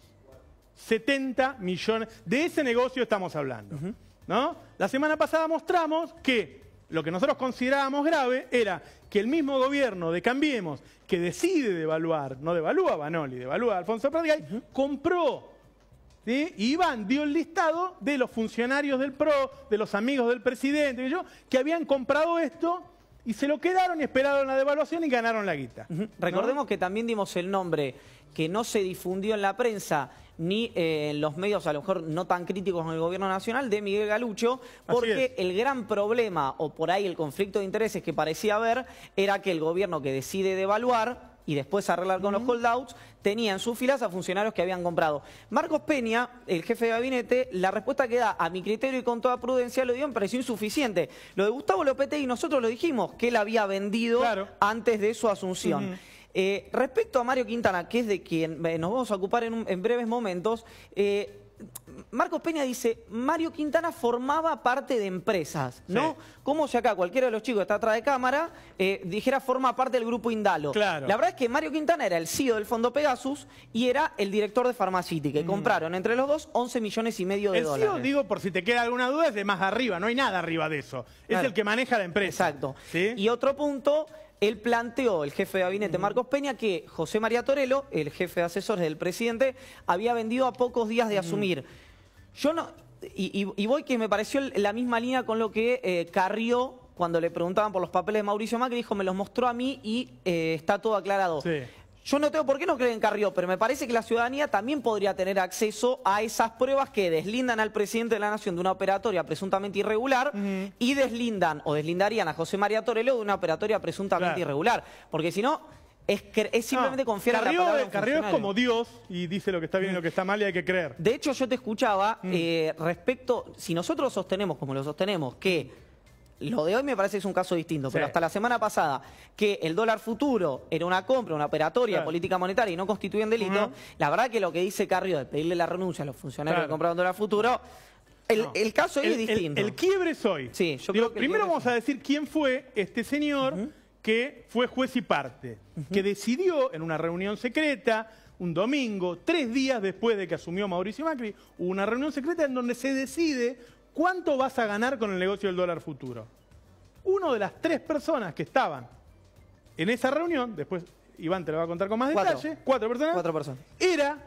setenta millones. De ese negocio estamos hablando. Uh-huh. ¿No? La semana pasada mostramos que lo que nosotros considerábamos grave era que el mismo gobierno de Cambiemos, que decide devaluar, no devalúa a Vanoli, devalúa a Alfonso Pratdigay, uh-huh. compró. ¿Sí? Y Iván dio el listado de los funcionarios del P R O, de los amigos del presidente, yo, que habían comprado esto. Y se lo quedaron y esperaron la devaluación y ganaron la guita. Uh-huh. Recordemos ¿no? que también dimos el nombre que no se difundió en la prensa ni eh, en los medios a lo mejor no tan críticos con el gobierno nacional de Miguel Galucho, porque el gran problema o por ahí el conflicto de intereses que parecía haber era que el gobierno que decide devaluar y después arreglar con uh-huh. los holdouts, tenía en sus filas a funcionarios que habían comprado. Marcos Peña, el jefe de gabinete, la respuesta que da, a mi criterio y con toda prudencia, lo dio, me pareció insuficiente. Lo de Gustavo Lopetegui, nosotros lo dijimos, que él había vendido claro. antes de su asunción. Uh-huh. eh, respecto a Mario Quintana, que es de quien eh, nos vamos a ocupar en, un, en breves momentos, eh, Marcos Peña dice, Mario Quintana formaba parte de empresas, ¿no? Sí. Como si acá cualquiera de los chicos que está atrás de cámara eh, dijera forma parte del grupo Indalo. Claro. La verdad es que Mario Quintana era el C E O del Fondo Pegasus y era el director de Pharmacítica. Y mm. compraron entre los dos once millones y medio de el dólares. El C E O, digo, por si te queda alguna duda, es de más arriba, no hay nada arriba de eso. Es claro. el que maneja la empresa. Exacto. ¿Sí? Y otro punto... Él planteó, el jefe de gabinete Marcos Peña, que José María Torello, el jefe de asesores del presidente, había vendido a pocos días de asumir. Yo no, y, y, y voy que me pareció la misma línea con lo que eh, Carrió, cuando le preguntaban por los papeles de Mauricio Macri, dijo, me los mostró a mí y eh, está todo aclarado. Sí. Yo no tengo por qué no creen en Carrió, pero me parece que la ciudadanía también podría tener acceso a esas pruebas que deslindan al presidente de la Nación de una operatoria presuntamente irregular uh-huh. y deslindan o deslindarían a José María Torello de una operatoria presuntamente claro. irregular. Porque si no, es, es simplemente no, confiar Carrió, en la palabra de un Carrió es como Dios y dice lo que está bien y lo que está mal y hay que creer. De hecho, yo te escuchaba mm. eh, respecto, si nosotros sostenemos, como lo sostenemos, que... Lo de hoy me parece que es un caso distinto, sí. pero hasta la semana pasada, que el dólar futuro era una compra, una operatoria, claro. política monetaria y no constituyen delito, uh-huh. la verdad que lo que dice Carrió de pedirle la renuncia a los funcionarios claro. que compraron dólar futuro, el, no. el caso ahí el, es distinto. El, el quiebre es hoy. Sí, yo Digo, creo que primero vamos a decir quién fue este señor uh-huh. que fue juez y parte, uh-huh. que decidió en una reunión secreta, un domingo, tres días después de que asumió Mauricio Macri, hubo una reunión secreta en donde se decide cuánto vas a ganar con el negocio del dólar futuro. Una de las tres personas que estaban en esa reunión, después Iván te lo va a contar con más cuatro. detalle, cuatro personas, cuatro personas, era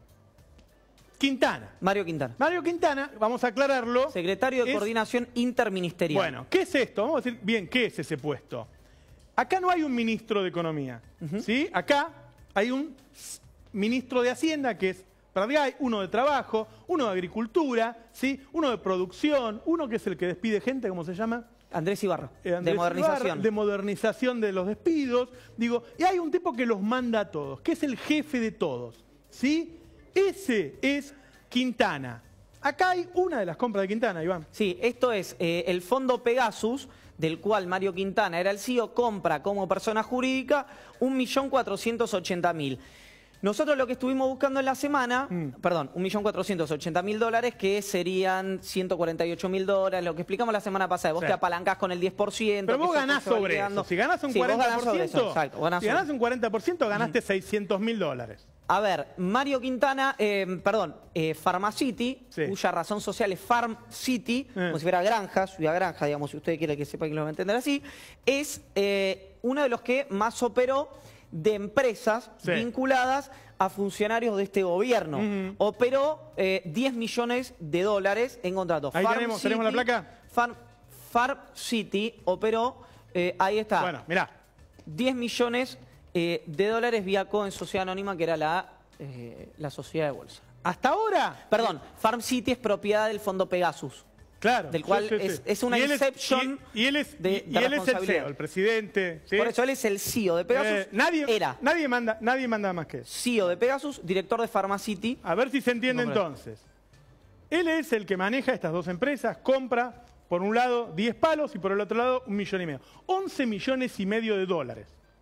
Quintana. Mario Quintana. Mario Quintana, vamos a aclararlo. Secretario de es... Coordinación Interministerial. Bueno, ¿qué es esto? Vamos a decir bien, ¿qué es ese puesto? Acá no hay un ministro de Economía, uh-huh. ¿sí? Acá hay un ministro de Hacienda que es Pradgay, uno de Trabajo, uno de Agricultura, ¿sí? Uno de Producción, uno que es el que despide gente, ¿cómo se llama? Andrés Ibarra, eh, Andrés de modernización. Ibarra, de modernización de los despidos. Digo, y hay un tipo que los manda a todos, que es el jefe de todos, ¿sí? Ese es Quintana. Acá hay una de las compras de Quintana, Iván. Sí, esto es eh, el fondo Pegasus, del cual Mario Quintana era el C E O, compra como persona jurídica un millón cuatrocientos ochenta mil. Nosotros lo que estuvimos buscando en la semana, mm. perdón, un millón cuatrocientos ochenta mil dólares, que serían ciento cuarenta y ocho mil dólares, lo que explicamos la semana pasada. Vos sí. te apalancás con el diez por ciento. Pero vos ganás sobre eso. Si ganás un sí, cuarenta por ciento, ganás eso, exacto, ganás si ganás un cuarenta por ciento, ganaste mm. seiscientos mil dólares. A ver, Mario Quintana, eh, perdón, eh, Pharmacity, sí. cuya razón social es Farm City, eh. como si fuera granja, ciudad granja, digamos, si usted quiere que sepa que lo va a entender así, es eh, uno de los que más operó de empresas sí. vinculadas a funcionarios de este gobierno. Uh-huh. Operó eh, diez millones de dólares en contratos. Ahí Farm tenemos, City, tenemos la placa. Farm, Farm City operó, eh, ahí está. Bueno, mirá. diez millones eh, de dólares vía Cohen Sociedad Anónima, que era la, eh, la sociedad de bolsa. ¿Hasta ahora? Perdón, Farm City es propiedad del fondo Pegasus. Claro. Del cual sí, sí, sí. Es, es una y inception es, y, y él es, de, y de él es el C E O, el presidente. ¿sí? Por eso él es el C E O de Pegasus. Eh, nadie, era. Nadie manda, nadie manda más que eso. C E O de Pegasus, director de Pharmacity. A ver si se entiende no, entonces. Él es el que maneja estas dos empresas, compra por un lado diez palos y por el otro lado un millón y medio. once millones y medio de dólares.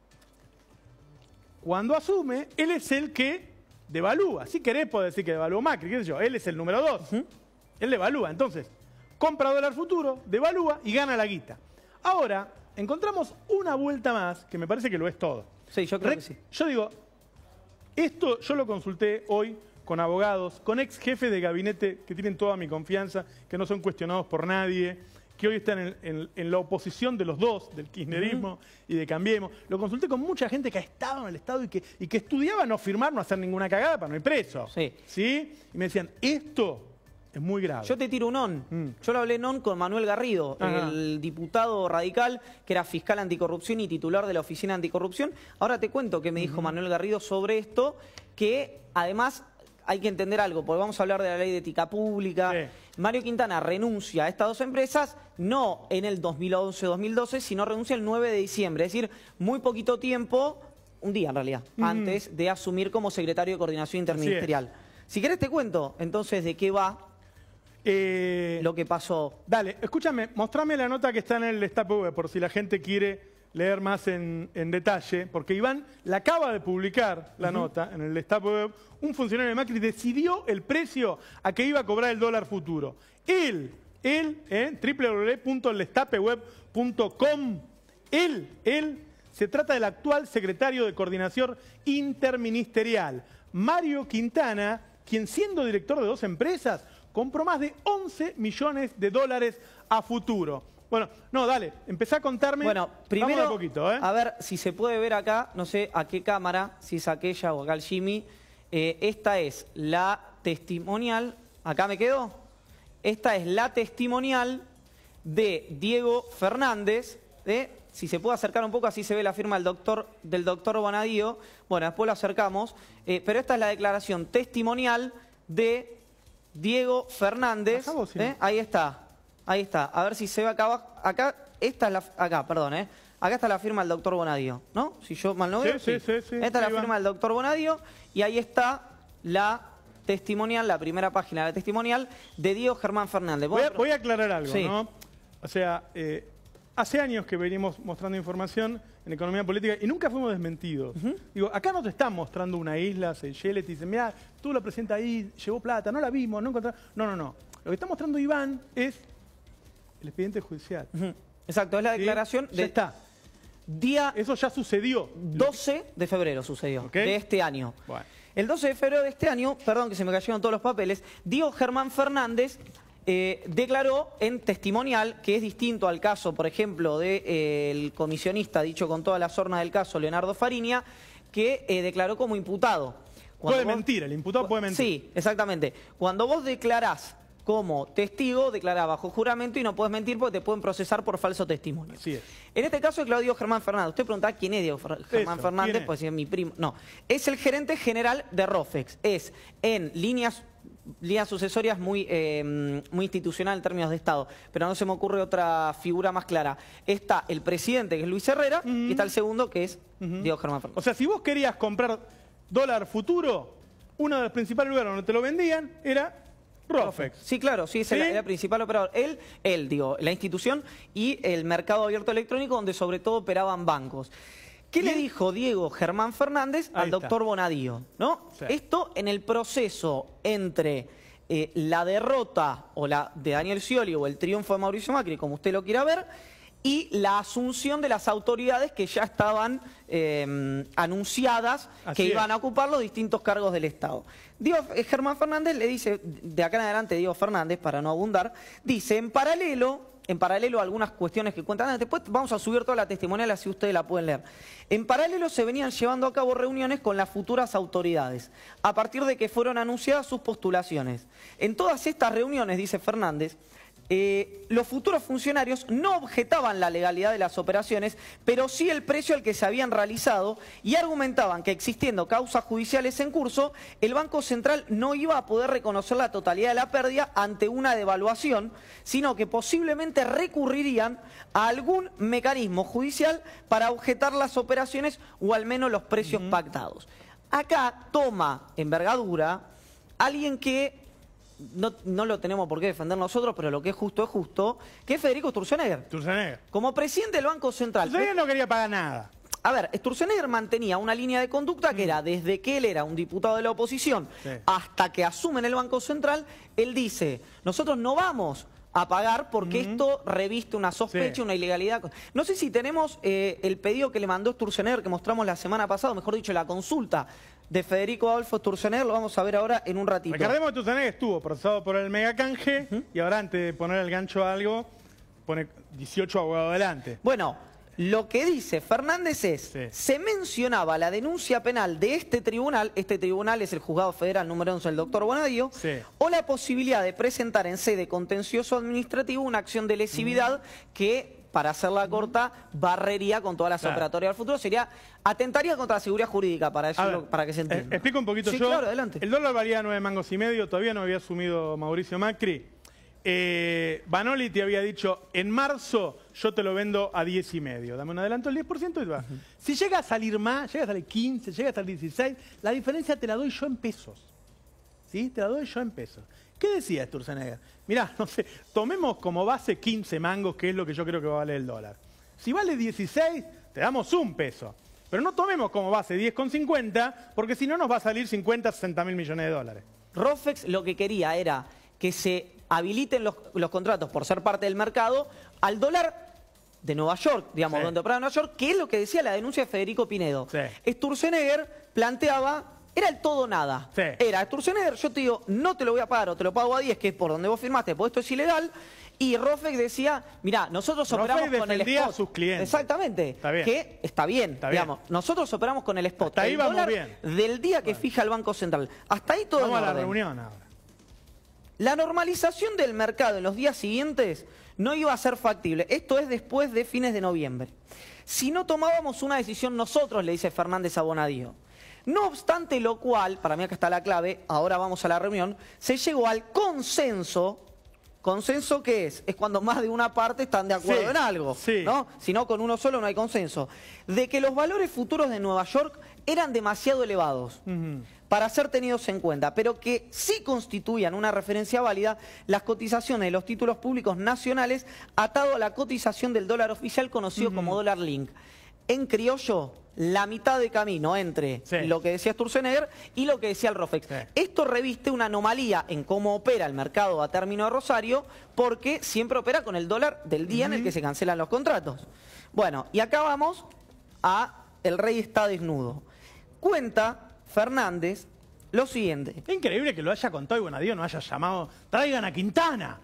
Cuando asume, él es el que devalúa. Si querés, puedo decir que devaluó Macri, qué sé yo. Él es el número dos. Uh-huh. Él devalúa. Entonces, compra dólar futuro, devalúa y gana la guita. Ahora, encontramos una vuelta más, que me parece que lo es todo. Sí, yo creo Re que sí. Yo digo, esto yo lo consulté hoy con abogados, con ex jefes de gabinete que tienen toda mi confianza, que no son cuestionados por nadie, que hoy están en, en, en la oposición de los dos, del kirchnerismo uh-huh. y de Cambiemos. Lo consulté con mucha gente que ha estado en el Estado y que, y que estudiaba no firmar, no hacer ninguna cagada para no ir preso. Sí. ¿Sí? Y me decían, esto es muy grave. Yo te tiro un on. Mm. Yo lo hablé en on con Manuel Garrido, Ajá. el diputado radical que era fiscal anticorrupción y titular de la Oficina Anticorrupción. Ahora te cuento qué me dijo uh-huh. Manuel Garrido sobre esto, que además hay que entender algo, porque vamos a hablar de la ley de ética pública. Sí. Mario Quintana renuncia a estas dos empresas, no en el dos mil once dos mil doce, sino renuncia el nueve de diciembre, es decir, muy poquito tiempo, un día en realidad, mm. antes de asumir como secretario de Coordinación Interministerial. Si querés te cuento entonces de qué va eh, lo que pasó. Dale, escúchame, mostrame la nota que está en el Destape Web, por si la gente quiere leer más en, en detalle, porque Iván la acaba de publicar, la uh-huh. nota, en el Destape Web. Un funcionario de Macri decidió el precio a que iba a cobrar el dólar futuro. Él, él, eh, doble u doble u doble u punto el destape web punto com, él, él, se trata del actual secretario de Coordinación Interministerial, Mario Quintana, quien siendo director de dos empresas, compró más de once millones de dólares a futuro. Bueno, no, dale, empezá a contarme. Bueno, primero, de poquito, ¿eh? a ver si se puede ver acá, no sé a qué cámara, si es aquella o acá el Jimmy. Eh, esta es la testimonial, ¿acá me quedo? Esta es la testimonial de Diego Fernández, ¿eh? Si se puede acercar un poco, así se ve la firma del doctor, del doctor Bonadío. Bueno, después lo acercamos. Eh, pero esta es la declaración testimonial de Diego Fernández. ¿eh? Ahí está. Ahí está, a ver si se ve acá abajo. Acá, esta es la, acá, perdón, ¿eh? Acá está la firma del doctor Bonadío, ¿no? Si yo mal no veo. Sí, sí, sí. sí, sí esta es la va. firma del doctor Bonadío y ahí está la testimonial, la primera página de la testimonial de Diego Germán Fernández. Voy a, voy a aclarar algo, sí. ¿no? O sea, eh, hace años que venimos mostrando información en economía política y nunca fuimos desmentidos. Uh-huh. Digo, acá no te están mostrando una isla, Seychelles, te dicen, mira, tú la presentas ahí, llevó plata, no la vimos, no encontramos. No, no, no. Lo que está mostrando Iván es el expediente judicial. Uh-huh. Exacto, es la declaración ¿Sí? de... Ya está. Día... Eso ya sucedió. doce de febrero sucedió, ¿Okay? de este año. Bueno. El doce de febrero de este año, perdón que se me cayeron todos los papeles, Diego Germán Fernández eh, declaró en testimonial, que es distinto al caso, por ejemplo, del de, eh, comisionista, dicho con toda la sorna del caso, Leonardo Fariña, que eh, declaró como imputado. Cuando puede vos, mentir, el imputado puede mentir. Sí, exactamente. Cuando vos declarás como testigo, declara bajo juramento y no puedes mentir porque te pueden procesar por falso testimonio. Así es. En este caso es Claudio Germán Fernández. Usted preguntará quién es Diego Fer- Germán Eso, Fernández, ¿quién es? pues si es mi primo. No, es el gerente general de Rofex. Es en líneas, líneas sucesorias muy, eh, muy institucional en términos de Estado, pero no se me ocurre otra figura más clara. Está el presidente, que es Luis Herrera, y está el segundo, que es Diego Germán Fernández. O sea, si vos querías comprar dólar futuro, uno de los principales lugares donde te lo vendían era Rofex. Sí, claro, sí, es ¿Sí? el, el principal operador. Él, él, digo, la institución y el mercado abierto electrónico donde sobre todo operaban bancos. ¿Qué le dijo Diego Germán Fernández Ahí al está. doctor Bonadío? ¿No? Sí. Esto en el proceso entre eh, la derrota o la de Daniel Scioli o el triunfo de Mauricio Macri, como usted lo quiera ver, y la asunción de las autoridades que ya estaban eh, anunciadas Así que es. iban a ocupar los distintos cargos del Estado. Diego, eh, Germán Fernández le dice, de acá en adelante Diego Fernández, para no abundar, dice, en paralelo, en paralelo a algunas cuestiones que cuentan, después vamos a subir toda la testimonial así ustedes la pueden leer. En paralelo se venían llevando a cabo reuniones con las futuras autoridades, a partir de que fueron anunciadas sus postulaciones. En todas estas reuniones, dice Fernández, Eh, los futuros funcionarios no objetaban la legalidad de las operaciones, pero sí el precio al que se habían realizado y argumentaban que existiendo causas judiciales en curso, el Banco Central no iba a poder reconocer la totalidad de la pérdida ante una devaluación, sino que posiblemente recurrirían a algún mecanismo judicial para objetar las operaciones o al menos los precios pactados. Acá toma envergadura alguien que No, no lo tenemos por qué defender nosotros, pero lo que es justo es justo, que es Federico Sturzenegger. Sturzenegger. Como presidente del Banco Central. Sturzenegger no quería pagar nada. A ver, Sturzenegger mantenía una línea de conducta que era desde que él era un diputado de la oposición Sí. hasta que asume en el Banco Central, él dice, nosotros no vamos a pagar porque esto reviste una sospecha, Sí. una ilegalidad. No sé si tenemos eh, el pedido que le mandó Sturzenegger, que mostramos la semana pasada, o mejor dicho, la consulta de Federico Adolfo Sturzenegger, lo vamos a ver ahora en un ratito. Recordemos que Sturzenegger estuvo procesado por el megacanje y ahora antes de poner el gancho a algo, pone dieciocho abogados adelante. Bueno, lo que dice Fernández es, se mencionaba la denuncia penal de este tribunal, este tribunal es el Juzgado Federal número once del doctor Bonadío, Sí. o la posibilidad de presentar en sede contencioso administrativo una acción de lesividad que, para hacerla corta, barrería con todas las Claro. operatorias del futuro, sería atentaría contra la seguridad jurídica, para, A decirlo, ver, para que se eh, entienda. explico un poquito Sí, yo. claro, adelante. El dólar valía nueve mangos y medio, todavía no había asumido Mauricio Macri. Eh, Banoli te había dicho, en marzo yo te lo vendo a diez y medio. Dame un adelanto del diez por ciento y va. Si llega a salir más, llega a salir quince, llega a salir dieciséis, la diferencia te la doy yo en pesos. ¿Sí? Te la doy yo en pesos. ¿Qué decía Sturzenegger? Mirá, no sé, tomemos como base quince mangos, que es lo que yo creo que va a valer el dólar. Si vale dieciséis, te damos un peso. Pero no tomemos como base diez con cincuenta, porque si no nos va a salir cincuenta, sesenta mil millones de dólares. Rofex lo que quería era que se habiliten los, los contratos por ser parte del mercado al dólar de Nueva York, digamos, Sí. donde operaba Nueva York, que es lo que decía la denuncia de Federico Pinedo. Sturzenegger planteaba, era el todo o nada. Sí. Era, Sturzenegger, yo te digo, no te lo voy a pagar o te lo pago a diez, que es por donde vos firmaste, porque esto es ilegal. Y Rofex decía, mirá, nosotros Rofex operamos con el defendía spot. a sus clientes. Exactamente. Está bien. Que está bien, Está bien. digamos. Nosotros operamos con el spot. Hasta ahí El vamos dólar bien. del día que fija el Banco Central. Hasta ahí todo Vamos en a la orden. reunión ahora. La normalización del mercado en los días siguientes no iba a ser factible. Esto es después de fines de noviembre. Si no tomábamos una decisión nosotros, le dice Fernández a Bonadío. No obstante lo cual, para mí acá está la clave, ahora vamos a la reunión, se llegó al consenso. ¿Consenso qué es? Es cuando más de una parte están de acuerdo Sí, en algo, ¿no? Si no, con uno solo no hay consenso. De que los valores futuros de Nueva York eran demasiado elevados para ser tenidos en cuenta, pero que sí constituían una referencia válida las cotizaciones de los títulos públicos nacionales atado a la cotización del dólar oficial conocido como dólar link. En criollo, la mitad de camino entre lo que decía Sturzenegger y lo que decía el Rofex. Esto reviste una anomalía en cómo opera el mercado a término de Rosario, porque siempre opera con el dólar del día en el que se cancelan los contratos. Bueno, y acá vamos a El Rey está desnudo. Cuenta Fernández lo siguiente. Es increíble que lo haya contado y Bonadío no haya llamado, traigan a Quintana.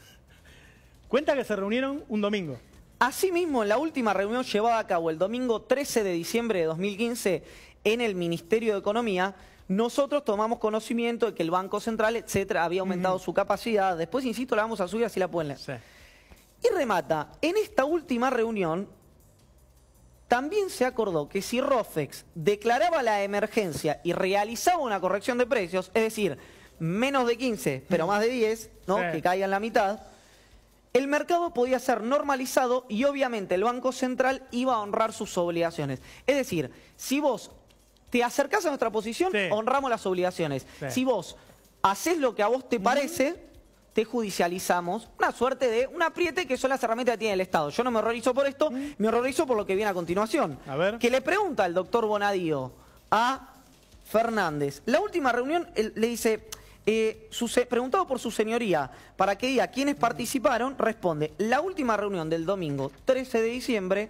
Cuenta que se reunieron un domingo. Asimismo, en la última reunión llevada a cabo el domingo trece de diciembre de dos mil quince en el Ministerio de Economía, nosotros tomamos conocimiento de que el Banco Central, etcétera, había aumentado uh-huh. su capacidad. Después, insisto, la vamos a subir, así la pueden leer. Sí. Y remata, en esta última reunión, también se acordó que si Rofex declaraba la emergencia y realizaba una corrección de precios, es decir, menos de quince, pero más de diez, ¿no? Sí. Que caiga en la mitad, el mercado podía ser normalizado y obviamente el Banco Central iba a honrar sus obligaciones. Es decir, si vos te acercás a nuestra posición, sí. honramos las obligaciones. Sí. Si vos haces lo que a vos te parece, mm. te judicializamos. Una suerte de un apriete que son las herramientas que tiene el Estado. Yo no me horrorizo por esto, mm. me horrorizo por lo que viene a continuación. A ver. Que le pregunta el doctor Bonadío a Fernández. La última reunión él, le dice... Eh, su, preguntado por su señoría para que diga quiénes participaron, responde: la última reunión del domingo trece de diciembre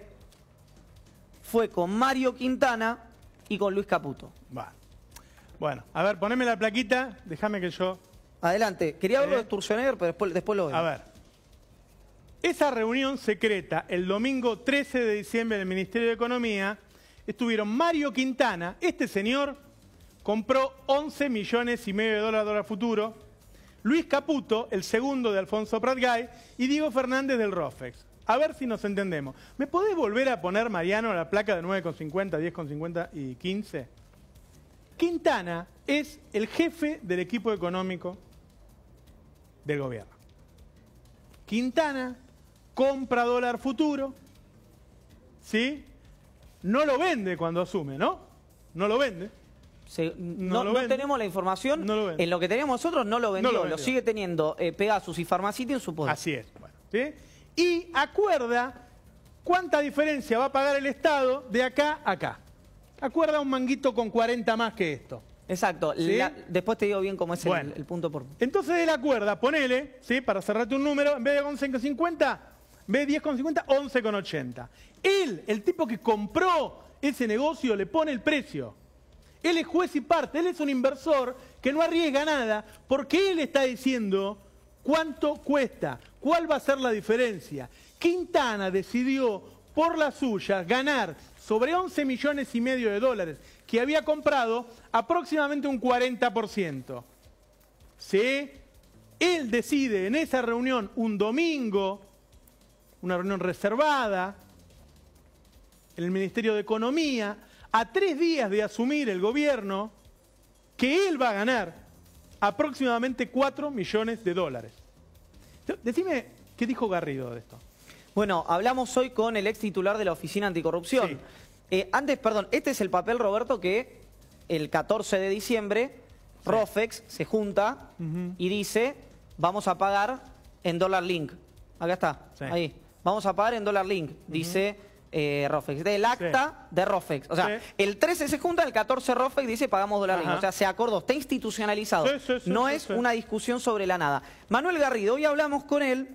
fue con Mario Quintana y con Luis Caputo. Va. Bueno, a ver, poneme la plaquita, déjame que yo... Adelante, quería verlo de Sturzenegger, pero después, después lo veo. A ver, esa reunión secreta el domingo trece de diciembre del Ministerio de Economía, estuvieron Mario Quintana, este señor... compró once millones y medio de dólares, dólar futuro, Luis Caputo, el segundo de Alfonso Pratgay, y Diego Fernández del Rofex. A ver si nos entendemos. ¿Me podés volver a poner, Mariano, la placa de nueve con cincuenta, diez con cincuenta y quince? Quintana es el jefe del equipo económico del gobierno. Quintana compra dólar futuro, ¿sí? No lo vende cuando asume, ¿no? No lo vende. Se, no, no, no tenemos la información, no lo en lo que tenemos nosotros no lo vendió, no lo, vendió. lo sigue teniendo eh, Pegasus y Pharmacity en su poder. Así es. Bueno, ¿sí? Y acuerda cuánta diferencia va a pagar el Estado de acá a acá. Acuerda un manguito con cuarenta más que esto. Exacto. ¿Sí? La, después te digo bien cómo es bueno, el, el punto por... Entonces él acuerda, ponele, ¿sí? Para cerrarte un número, en vez de once con cincuenta, en vez de diez con cincuenta, once con ochenta. Él, el tipo que compró ese negocio, le pone el precio. Él es juez y parte, él es un inversor que no arriesga nada porque él está diciendo cuánto cuesta, cuál va a ser la diferencia. Quintana decidió por las suyas ganar sobre once millones y medio de dólares que había comprado aproximadamente un cuarenta por ciento. ¿Sí? Él decide en esa reunión un domingo, una reunión reservada en el Ministerio de Economía, a tres días de asumir el gobierno, que él va a ganar aproximadamente cuatro millones de dólares. Decime, ¿qué dijo Garrido de esto? Bueno, hablamos hoy con el ex titular de la Oficina Anticorrupción. Sí. Eh, antes, perdón, este es el papel, Roberto, que el catorce de diciembre sí. Rofex se junta uh-huh. y dice, vamos a pagar en dólar link. Acá está, sí. ahí. Vamos a pagar en dólar link, uh-huh. dice... Eh, Rofex, del acta sí. de Rofex. O sea, sí. el trece se junta, el catorce Rofex dice pagamos dólar link. O sea, se acordó, está institucionalizado. Sí, sí, sí, no sí, es sí. una discusión sobre la nada. Manuel Garrido, hoy hablamos con él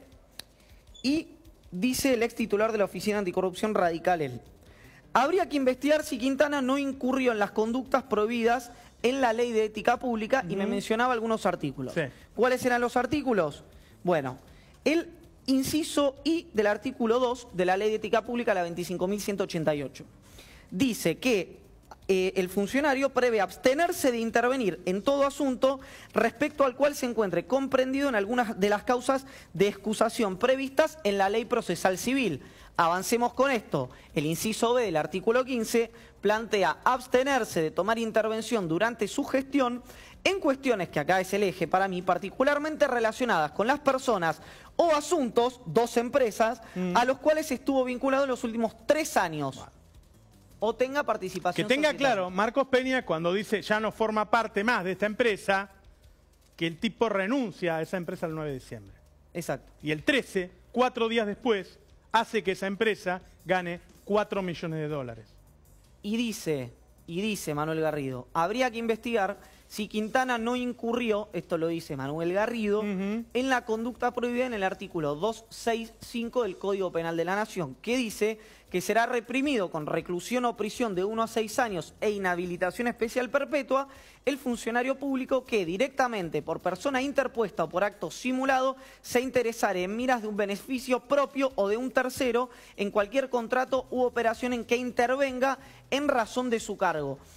y dice el ex titular de la Oficina Anticorrupción Radical, él. Habría que investigar si Quintana no incurrió en las conductas prohibidas en la Ley de Ética Pública uh-huh. y me mencionaba algunos artículos. Sí. ¿Cuáles eran los artículos? Bueno, él... Inciso I del artículo dos de la Ley de Ética Pública, la veinticinco mil ciento ochenta y ocho. Dice que eh, el funcionario prevé abstenerse de intervenir en todo asunto respecto al cual se encuentre comprendido en algunas de las causas de excusación previstas en la Ley Procesal Civil. Avancemos con esto. El inciso B del artículo quince plantea abstenerse de tomar intervención durante su gestión en cuestiones que acá es el eje para mí, particularmente relacionadas con las personas o asuntos, dos empresas, mm. a los cuales estuvo vinculado en los últimos tres años. Bueno. O tenga participación Que tenga societaria. Claro, Marcos Peña, cuando dice ya no forma parte más de esta empresa, que el tipo renuncia a esa empresa el nueve de diciembre. Exacto. Y el trece, cuatro días después, hace que esa empresa gane cuatro millones de dólares. Y dice, y dice Manuel Garrido, habría que investigar si Quintana no incurrió, esto lo dice Manuel Garrido, uh-huh. en la conducta prohibida en el artículo doscientos sesenta y cinco del Código Penal de la Nación, que dice que será reprimido con reclusión o prisión de uno a seis años e inhabilitación especial perpetua el funcionario público que directamente por persona interpuesta o por acto simulado se interesare en miras de un beneficio propio o de un tercero en cualquier contrato u operación en que intervenga en razón de su cargo.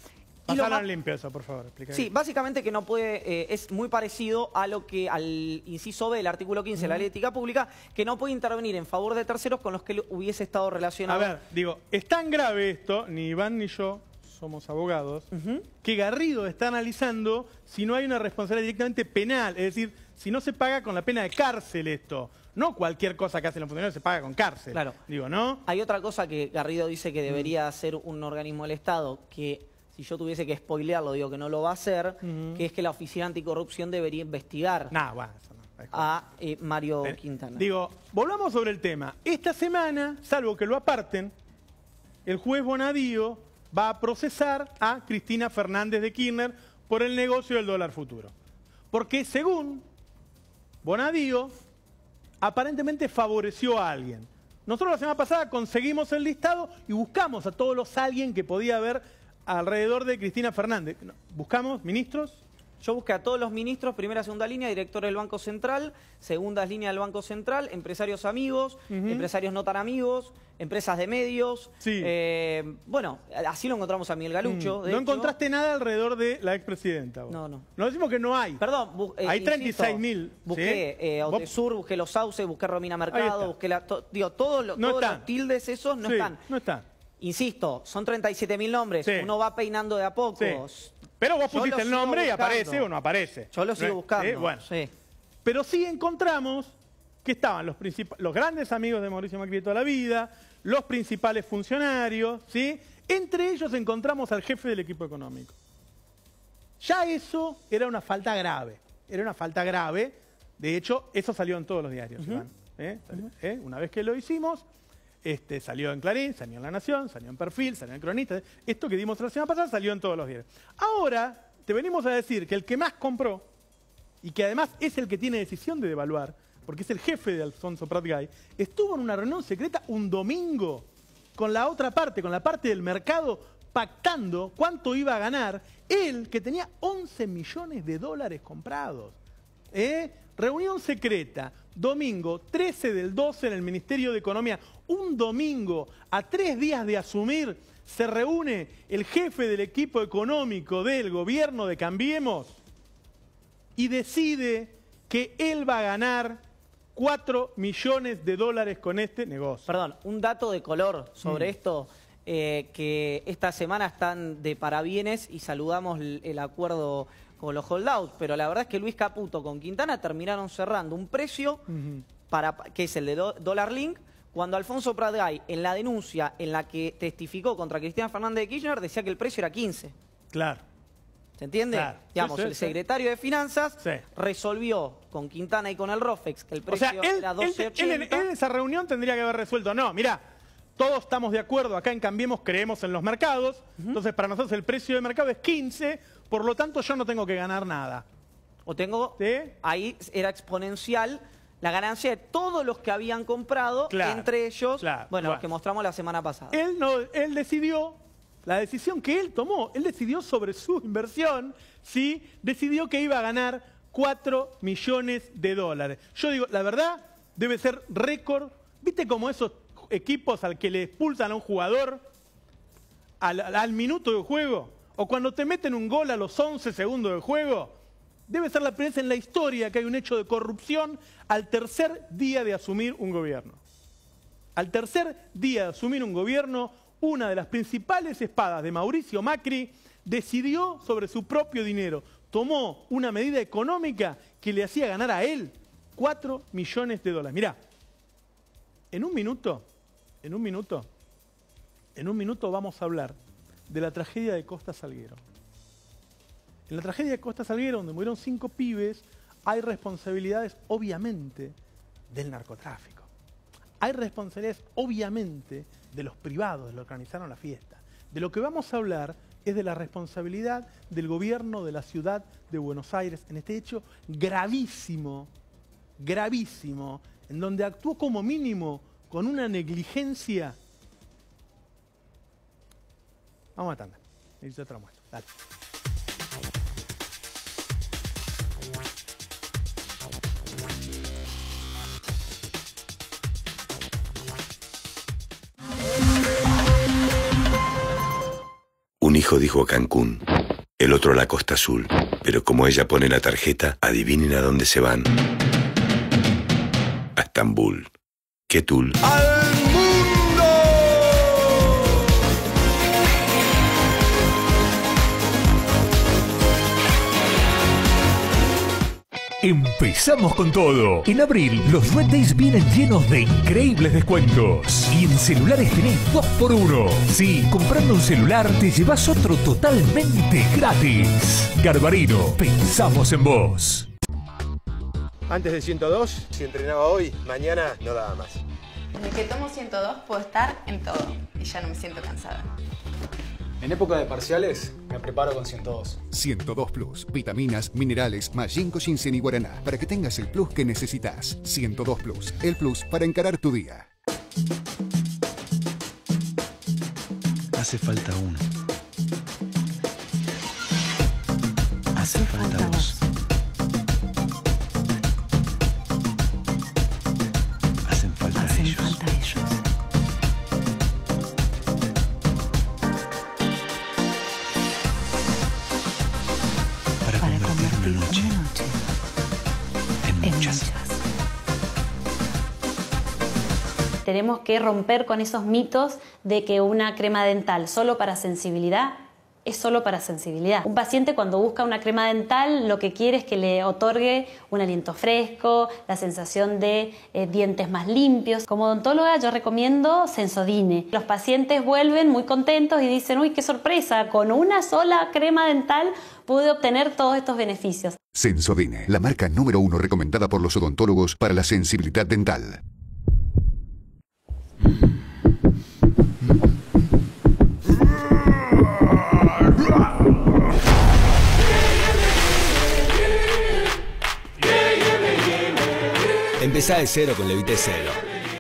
Pasala en limpio eso, por favor. Explica Sí, bien. básicamente que no puede, eh, es muy parecido a lo que, al inciso B del artículo quince de la Ley de Ética Pública, que no puede intervenir en favor de terceros con los que él hubiese estado relacionado. A ver, digo, es tan grave esto, ni Iván ni yo somos abogados, uh-huh. que Garrido está analizando si no hay una responsabilidad directamente penal, es decir, si no se paga con la pena de cárcel esto. No cualquier cosa que hacen los funcionarios se paga con cárcel. Claro. Digo, ¿no? Hay otra cosa que Garrido dice que debería hacer un organismo del Estado, que si yo tuviese que spoilearlo, digo que no lo va a hacer, uh-huh. que es que la Oficina Anticorrupción debería investigar nah, bueno, eso no, a eh, Mario eh, Quintana. Digo, volvamos sobre el tema. Esta semana, salvo que lo aparten, el juez Bonadío va a procesar a Cristina Fernández de Kirchner por el negocio del dólar futuro. Porque según Bonadío, aparentemente favoreció a alguien. Nosotros la semana pasada conseguimos el listado y buscamos a todos los alguien que podía haber alrededor de Cristina Fernández. ¿Buscamos ministros? Yo busqué a todos los ministros, primera, segunda línea, director del Banco Central, segundas líneas del Banco Central, empresarios amigos, uh-huh. empresarios no tan amigos, empresas de medios. Sí. Eh, bueno, así lo encontramos a Miguel Galucho. Mm. De no hecho. encontraste nada alrededor de la expresidenta. Vos. No, no. No decimos que no hay. Perdón, eh, hay treinta y seis mil. Busqué ¿sí? eh, Otesur, busqué Los Sauces, busqué Romina Mercado, busqué la, to, digo, todo lo, no todos los tildes esos no sí, están. No están. Insisto, son treinta y siete mil nombres. Sí. Uno va peinando de a poco. Sí. Pero vos pusiste el nombre y aparece o no aparece. Yo lo sigo ¿no? buscando. ¿Sí? Bueno. Sí. Pero sí encontramos que estaban los, los grandes amigos de Mauricio Macri de toda la vida, los principales funcionarios, ¿sí? Entre ellos encontramos al jefe del equipo económico. Ya eso era una falta grave. Era una falta grave. De hecho, eso salió en todos los diarios, uh-huh. Iván. ¿Eh? Uh-huh. ¿Eh? Una vez que lo hicimos, este, salió en Clarín, salió en La Nación, salió en Perfil, salió en Cronista. Esto que dimos la semana pasada salió en todos los diarios. Ahora te venimos a decir que el que más compró, y que además es el que tiene decisión de devaluar, porque es el jefe de Alfonso Prat Gay, estuvo en una reunión secreta un domingo con la otra parte, con la parte del mercado, pactando cuánto iba a ganar él, que tenía once millones de dólares comprados. ¿Eh? Reunión secreta, domingo trece del doce en el Ministerio de Economía. Un domingo, a tres días de asumir, se reúne el jefe del equipo económico del gobierno de Cambiemos y decide que él va a ganar cuatro millones de dólares con este negocio. Perdón, un dato de color sobre mm. esto, eh, que esta semana están de parabienes y saludamos el, el acuerdo con los holdouts, pero la verdad es que Luis Caputo con Quintana terminaron cerrando un precio uh-huh. para, que es el de do, Dollar Link, cuando Alfonso Prat Gay, en la denuncia en la que testificó contra Cristina Fernández de Kirchner, decía que el precio era quince. Claro. ¿Se entiende? Claro. Digamos, sí, sí, el sí. secretario de Finanzas sí. resolvió con Quintana y con el Rofex que el precio o sea, él, era doce ochenta. Él, él, él en esa reunión tendría que haber resuelto, no, mirá, todos estamos de acuerdo, acá en Cambiemos creemos en los mercados, uh-huh. entonces para nosotros el precio de mercado es quince, por lo tanto yo no tengo que ganar nada. O tengo, ¿sí? Ahí era exponencial la ganancia de todos los que habían comprado, claro, entre ellos, claro, bueno, bueno, los que mostramos la semana pasada. Él, no, él decidió, la decisión que él tomó, él decidió sobre su inversión, ¿sí? Decidió que iba a ganar cuatro millones de dólares. Yo digo, la verdad, debe ser récord. ¿Viste como esos equipos al que le expulsan a un jugador al, al minuto de juego? O cuando te meten un gol a los once segundos de juego. Debe ser la primera vez en la historia que hay un hecho de corrupción al tercer día de asumir un gobierno. Al tercer día de asumir un gobierno, una de las principales espadas de Mauricio Macri decidió sobre su propio dinero. Tomó una medida económica que le hacía ganar a él cuatro millones de dólares. Mirá, en un minuto, en un minuto, en un minuto vamos a hablar de la tragedia de Costa Salguero. En la tragedia de Costa Salguero, donde murieron cinco pibes, hay responsabilidades, obviamente, del narcotráfico. Hay responsabilidades, obviamente, de los privados, de los que organizaron la fiesta. De lo que vamos a hablar es de la responsabilidad del gobierno de la ciudad de Buenos Aires en este hecho gravísimo, gravísimo, en donde actuó como mínimo con una negligencia. Vamos a tanda. Y yo te lo muestro. Dale. Un hijo dijo a Cancún: el otro a la Costa Azul. Pero como ella pone la tarjeta, adivinen a dónde se van. A Estambul. ¿Qué tul? ¡Al mundo! Empezamos con todo. En abril, los Red Days vienen llenos de increíbles descuentos. Y en celulares tenés dos por uno. Sí, comprando un celular te llevas otro totalmente gratis. Garbarino, pensamos en vos. Antes de ciento dos, si entrenaba hoy, mañana no daba más. Desde que tomo ciento dos puedo estar en todo y ya no me siento cansada. En época de parciales, me preparo con ciento dos. ciento dos Plus. Vitaminas, minerales, más ginkgo, ginseng y guaraná. Para que tengas el plus que necesitas. ciento dos Plus. El plus para encarar tu día. Hace falta uno. Hace falta dos. Hacen falta Hacen ellos. falta ellos. Para, Para convertir convertir una noche una noche en en muchas. muchas. Tenemos que romper con esos mitos de que una crema dental solo para sensibilidad es solo para sensibilidad. Un paciente cuando busca una crema dental lo que quiere es que le otorgue un aliento fresco, la sensación de eh, dientes más limpios. Como odontóloga yo recomiendo Sensodyne. Los pacientes vuelven muy contentos y dicen, uy, qué sorpresa, con una sola crema dental pude obtener todos estos beneficios. Sensodyne, la marca número uno recomendada por los odontólogos para la sensibilidad dental. Empezá de cero con Levité Cero.